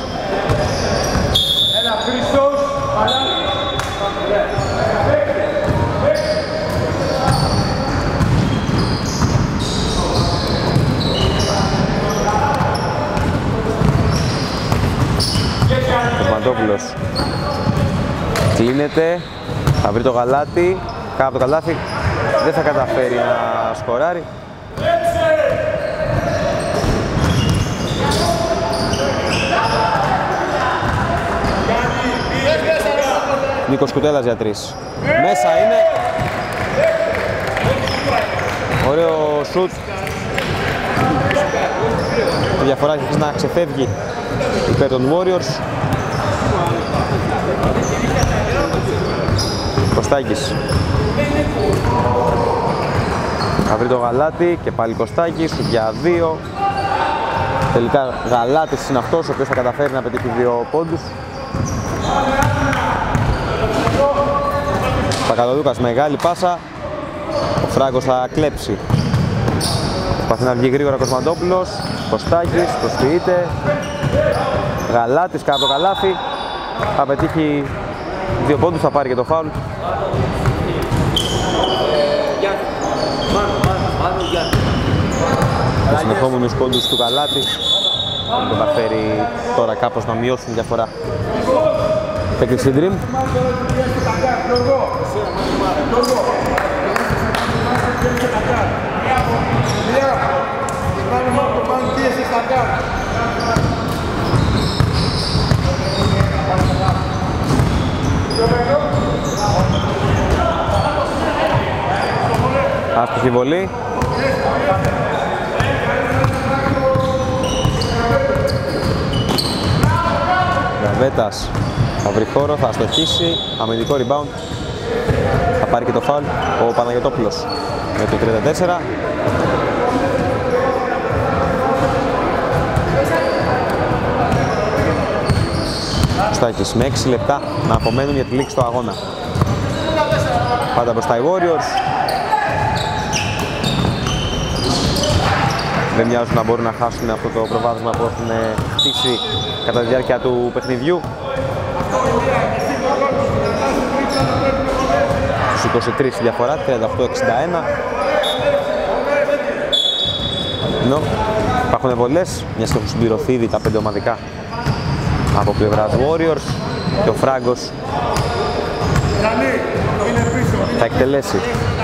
[SPEAKER 1] Κοσματόπουλος κλείνεται, θα βρει το γαλάτι, κάτω από το καλάθι, δεν θα καταφέρει να σκοράρει. Νίκος Κουτέλας για τρεις. Μέσα είναι. Ωραίο σουτ. Η διαφορά έχει αρχίσει να ξεφεύγει υπέρ των Warriors. Κωστάκης θα βρει το γαλάτι και πάλι Κωστάκης, σουτ για δύο. Τελικά Γαλάτης είναι αυτός ο οποίος θα καταφέρει να πετύχει δύο πόντους. Πακαλοδούκας, μεγάλη πάσα. Ο Φράγκος θα κλέψει. Προσπαθεί να βγει γρήγορα Κοσμαντόπουλος. Κωστάκης, προσφυείται. Γαλάτης κάτω από το καλάθι. Θα πετύχει δύο πόντους, θα πάρει και το φάουλ. Με συνεχόμενους πόντους του Γαλάτη. Δεν το καταφέρει τώρα κάπως να μειώσουν διαφορά. Παίκτης ΣΥΝΤΡΙΜ. Άστοχη βολή. Γαβέτας θα βρει χώρο, θα αστοχίσει, αμυντικό rebound. Θα πάρει και το φάουλ ο Παναγιωτόπουλος με το τριάντα τέσσερα. Στάκης με έξι λεπτά να απομένουν για τη λήξη του αγώνα. Πάντα μπροστά οι Warriors. Δεν μοιάζουν να μπορούν να χάσουν αυτό το προβάδισμα που έχουν χτίσει κατά τη διάρκεια του παιχνιδιού. Στους είκοσι τρία η διαφορά, τριάντα οκτώ εξήντα ένα. Ενώ υπάρχουν βολές, μιας και έχουν συμπληρωθεί ήδη τα πέντε ομαδικά από πλευράς Warriors και ο Φράγκος θα εκτελέσει.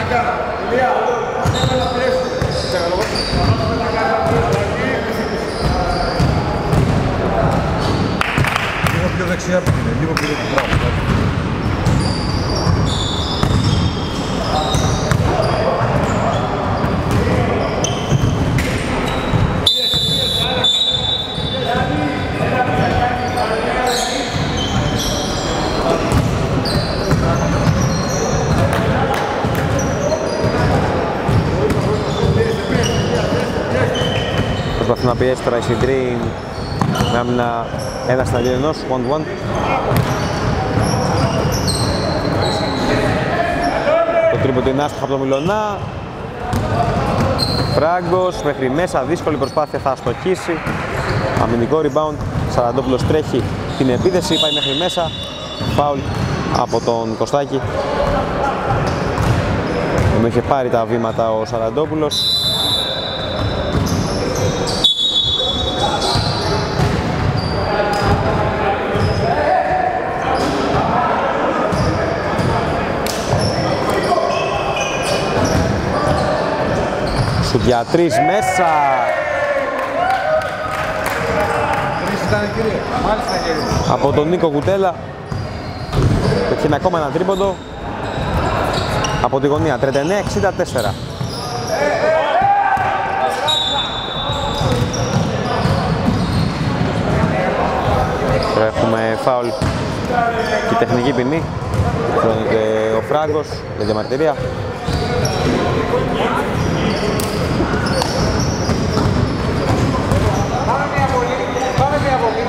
[SPEAKER 2] Λίγο πιο δεξιά που είναι, λίγο πιο δεξιά.
[SPEAKER 1] Προσπαθεί να πιέσει τώρα η ΣΥΝΤΡΙΜ με άμυνα ένα στα δύο ενός, ένα ένα. Το τρίποντο είναι άστοχο από τον Μιλωνά. Φράγκος μέχρι μέσα, δύσκολη προσπάθεια, θα αστοχίσει. Αμυντικό rebound, Σαραντόπουλος τρέχει την επίθεση, πάει μέχρι μέσα. Φάουλ από τον Κωστάκη. Ενώ είχε πάρει τα βήματα ο Σαραντόπουλος. Σουτ για τρεις μέσα. Από τον Νίκο Κουτέλα. Πετυχαίνει ακόμα ένα τρίποντο. Από τη γωνία τριάντα εννέα εξήντα τέσσερα. Τώρα έχουμε φάουλ και η τεχνική ποινή. Χρονείται ο Φράγκος για διαμαρτυρία.
[SPEAKER 3] Πάμε μια βολή, πάμε μια βολή.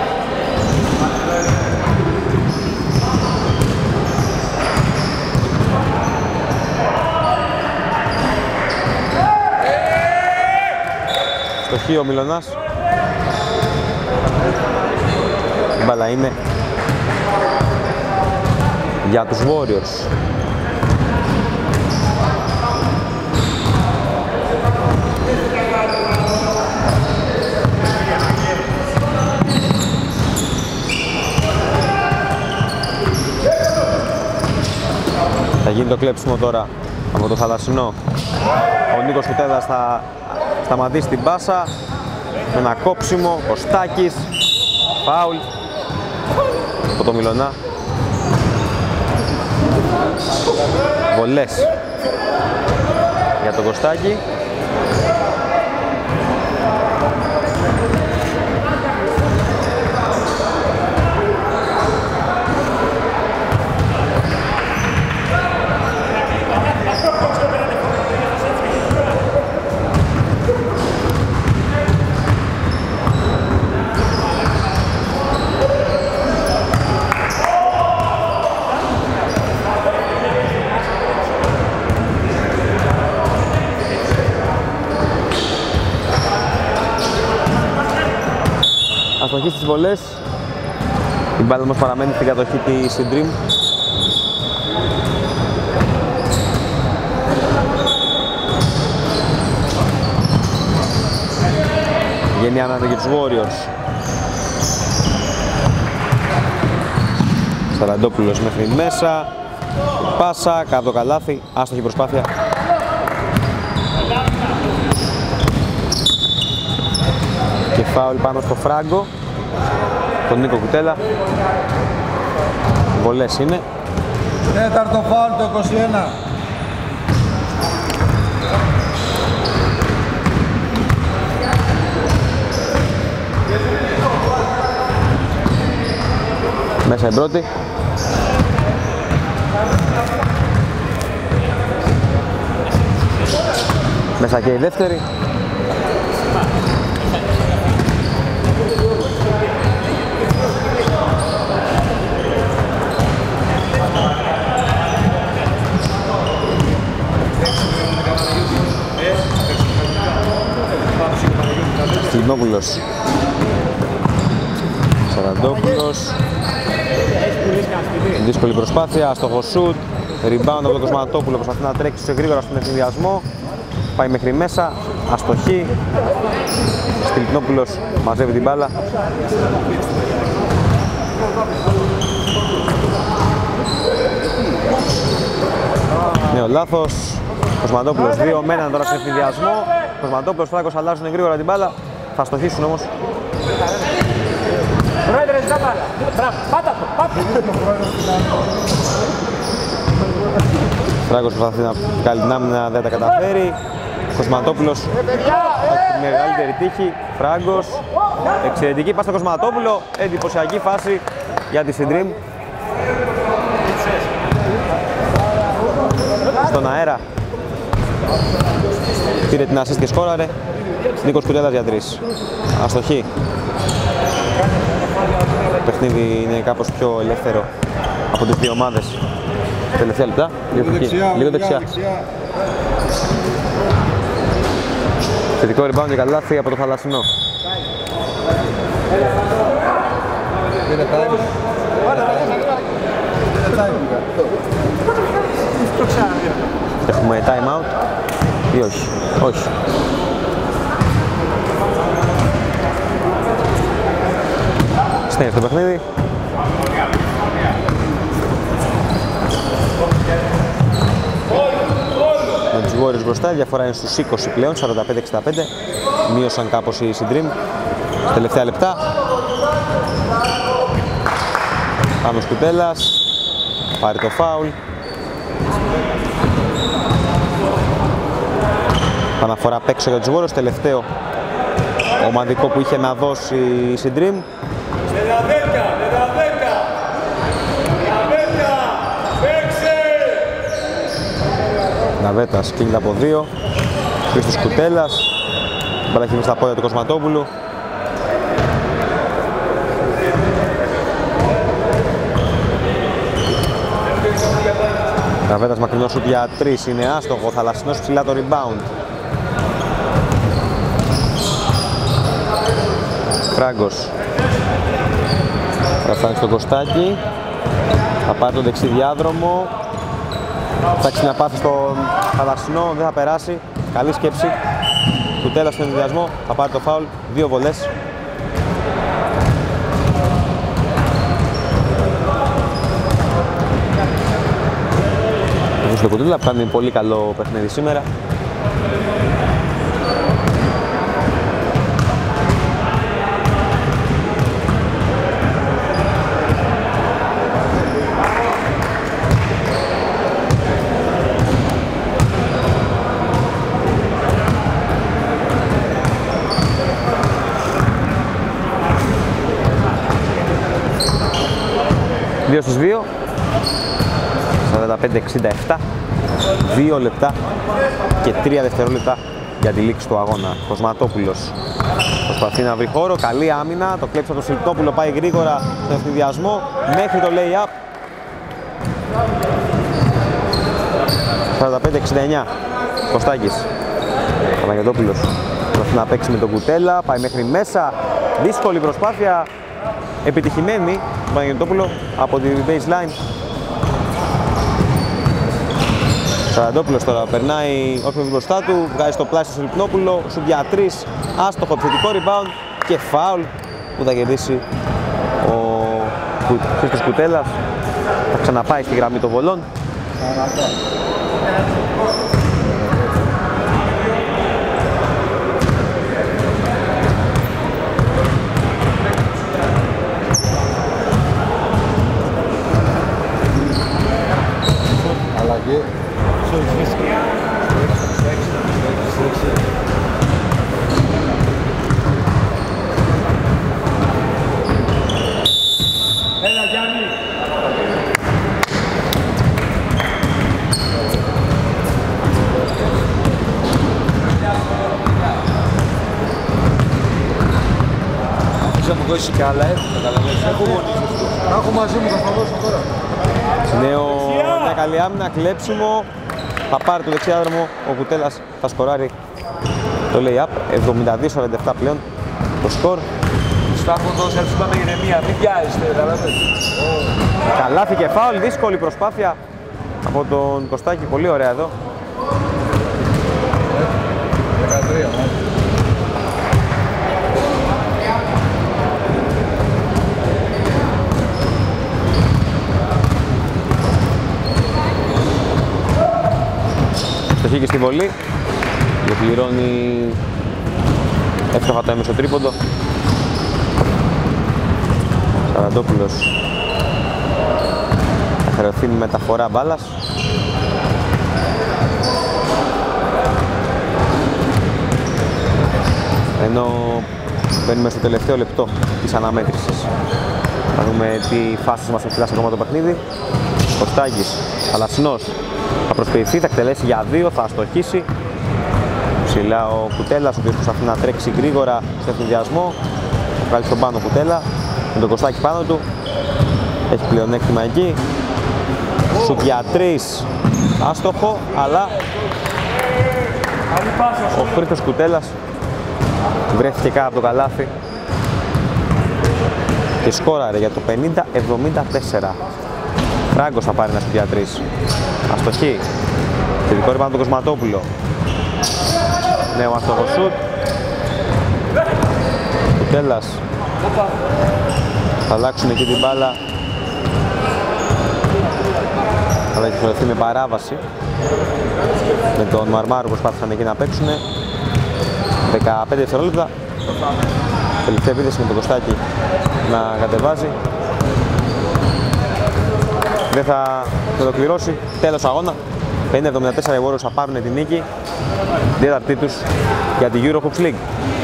[SPEAKER 1] Στοχή ο Μιλωνάς. Η μπάλα είναι για τους Warriors. Θα γίνει το κλέψιμο τώρα από το θαλασσινό. Ο Νίκος Κουτέδας θα σταματήσει την πάσα με ένα κόψιμο. Κωστάκης, φάουλ από το Μιλωνά. Βολές για τον Κωστάκη. Αστοχή στις βολές. Η μπάλα όμως παραμένει στην κατοχή της ΣΥΝΤΡΙΜ. Βγαίνει άνατα για τους Warriors. Σαραντόπουλος μέχρι μέσα. Πάσα, κάτω το καλάθι. Άστοχη προσπάθεια. Και φάουλ πάνω στο Φράγκο, τον Νίκο Κουτέλα. Βολές είναι.
[SPEAKER 4] Τέταρτο φάουλ το είκοσι ένα.
[SPEAKER 1] Μέσα η πρώτη. Μέσα και η δεύτερη. Στυλινόπουλος, Σαραντόπουλος, δύσκολη προσπάθεια, αστοχο σουτ, rebound από τον Κοσματόπουλο, προσπαθεί να τρέξει σε γρήγορα στον ευθυνδιασμό, πάει μέχρι μέσα, αστοχή, Στυλινόπουλος μαζεύει την μπάλα. Νέο λάθος, Κοσματόπουλος δύο με έναν τώρα σε ευθυνδιασμό, Κοσματόπουλος, Φράγκος αλλάζουν γρήγορα την μπάλα. Θα στοχίσουν όμως. Φράγκος προσπαθεί να κάνει την άμυνα, δεν τα καταφέρει. Κοσματόπουλος έχει τη μεγαλύτερη τύχη. Φράγκος, εξαιρετική πάσα στο Κοσματόπουλο. Εντυπωσιακή φάση για τη ΣΥΝΤΡΙΜ. Στον αέρα πήρε την assist και σκόραρε. Νίκος Κουτέδας για τρεις. Αστοχή. Το παιχνίδι είναι κάπως πιο ελεύθερο από τις δύο ομάδες. Τελευταία λεπτά.
[SPEAKER 4] Λίγο δεξιά.
[SPEAKER 1] Λίγο δεξιά. Θετικό rebound και καλάθι από το θαλασσινό. Έχουμε time out ή όχι? Όχι. Στέλνει στο παιχνίδι. Με τους Warriors μπροστά, η διαφορά είναι στους είκοσι πλέον, σαράντα πέντε εξήντα πέντε. Μείωσαν κάπως οι ΣΥΝΤΡΙΜ. Τελευταία λεπτά. Πάνος Κουτέλας. Πάρει το φάουλ. Παναφορά απ' έξω για τους Warriors. Τελευταίο ομαδικό που είχε να δώσει η ΣΥΝΤΡΙΜ. Ναβέτας κίνητα από δύο. Χρήστος Κουτέλας. Μπάλα έχει στα πόδια του Κοσματόπουλου. Ναβέτας μακρινό σουτ για τρεις, είναι άστοχο. Θαλασσινός ψηλά το rebound. Φράγκος. Θα φτάνει στο Κωστάκι. Θα πάρει τον δεξί διάδρομο. Θα ψάξει να πάθει στο Θαλασσινό, δεν θα περάσει. Καλή σκέψη. Κουτέλας στον ενδιασμό, θα πάρει το φάουλ. Δύο βολές. Ο Κουτέλα που κάνει πολύ καλό παιχνίδι σήμερα. δύο στους δύο, σαράντα πέντε εξήντα επτά, δύο λεπτά και τρία δευτερόλεπτα για τη λήξη του αγώνα. Κοσματόπουλος προσπαθεί να βρει χώρο, καλή άμυνα, το κλέψει από τον Σιλτόπουλο, πάει γρήγορα στον ευθυδιασμό μέχρι το lay-up. σαράντα πέντε εξήντα εννιά, Κωστάκης. Παναγιωτόπουλος προσπαθεί να παίξει με τον Κουτέλα, πάει μέχρι μέσα, δύσκολη προσπάθεια, επιτυχημένη του Παναγιωτόπουλο από τη baseline. Σαραντόπουλος τώρα περνάει όποιον μπροστά του, βγάζει στο πλάσιο στο Λιπνόπουλο, σουτ για τρεις, άστοχο επιθετικό rebound και φάουλ που θα κερδίσει ο Χρήστος Κουτέλας. Θα ξαναπάει στη γραμμή των βολών.
[SPEAKER 4] Αλλαγή.
[SPEAKER 2] Έλα Γιάννη.
[SPEAKER 3] Θα μου δώσει κι άλλα, ε, καταλαβαίνεις. Έχω γονείς.
[SPEAKER 4] Τα έχω μαζί μου, θα τα δώσω τώρα.
[SPEAKER 1] Νέο, μια καλή άμυνα, κλέψιμο. Θα πάρει το δεξιάδρομο, ο Κουτέλας θα σκοράρει το lay-up. εβδομήντα δύο σαράντα επτά πλέον το σκορ.
[SPEAKER 3] Στα έχω δώσει, ας πάμε ηρεμία, μην πιάζεστε, καταλαβαίνεις.
[SPEAKER 1] Καλάθι και φάουλ, δύσκολη προσπάθεια από τον Κωστάκη, πολύ ωραία εδώ.
[SPEAKER 4] δεκατρία.
[SPEAKER 1] Στοχή και στη βολή, πληρώνει εύστοχα το έμεσο τρίποντο. Σαραντόπουλος θα χρεωθεί με μεταφορά μπάλας. Ενώ μπαίνουμε στο τελευταίο λεπτό της αναμέτρησης. Θα δούμε τι φάσεις μας εμφυλάσει ακόμα το παιχνίδι. Κωστάκης, Θαλασσινός, θα προσποιηθεί, θα εκτελέσει για δύο, θα αστοχίσει. Ψηλά ο Κουτέλας, ο οποίος προσπαθεί να τρέξει γρήγορα στο ευθυνδιασμό. Θα βγάλει στον πάνω Κουτέλα, με τον Κωστάκη πάνω του. Έχει πλεονέκτημα εκεί. Σουτ για τρεις, άστοχο, αλλά ο Χρήστος Κουτέλας βρέθηκε κάτω από το καλάθι και σκόραρε για το πενήντα εβδομήντα τέσσερα. Φράγκος θα πάρει ένα σουτ για τρεις. Αστοχή. Τελικό rebound του Κοσματόπουλο. Νέο αστοχο σουτ. Κουτέλας. Θα αλλάξουν εκεί την μπάλα. Θα έχει με παράβαση. Με τον Μαρμάρου προσπάθησαν εκεί να παίξουν. δεκαπέντε δευτερόλεπτα. Τελευταία επίθεση με τον Κωστάκη να κατεβάζει. Δεν θα το ολοκληρώσει. Τέλος αγώνα. πενήντα εβδομήντα τέσσερα οι Warriors θα πάρουν την νίκη. Τέταρτη τους για τη Eurohoops League.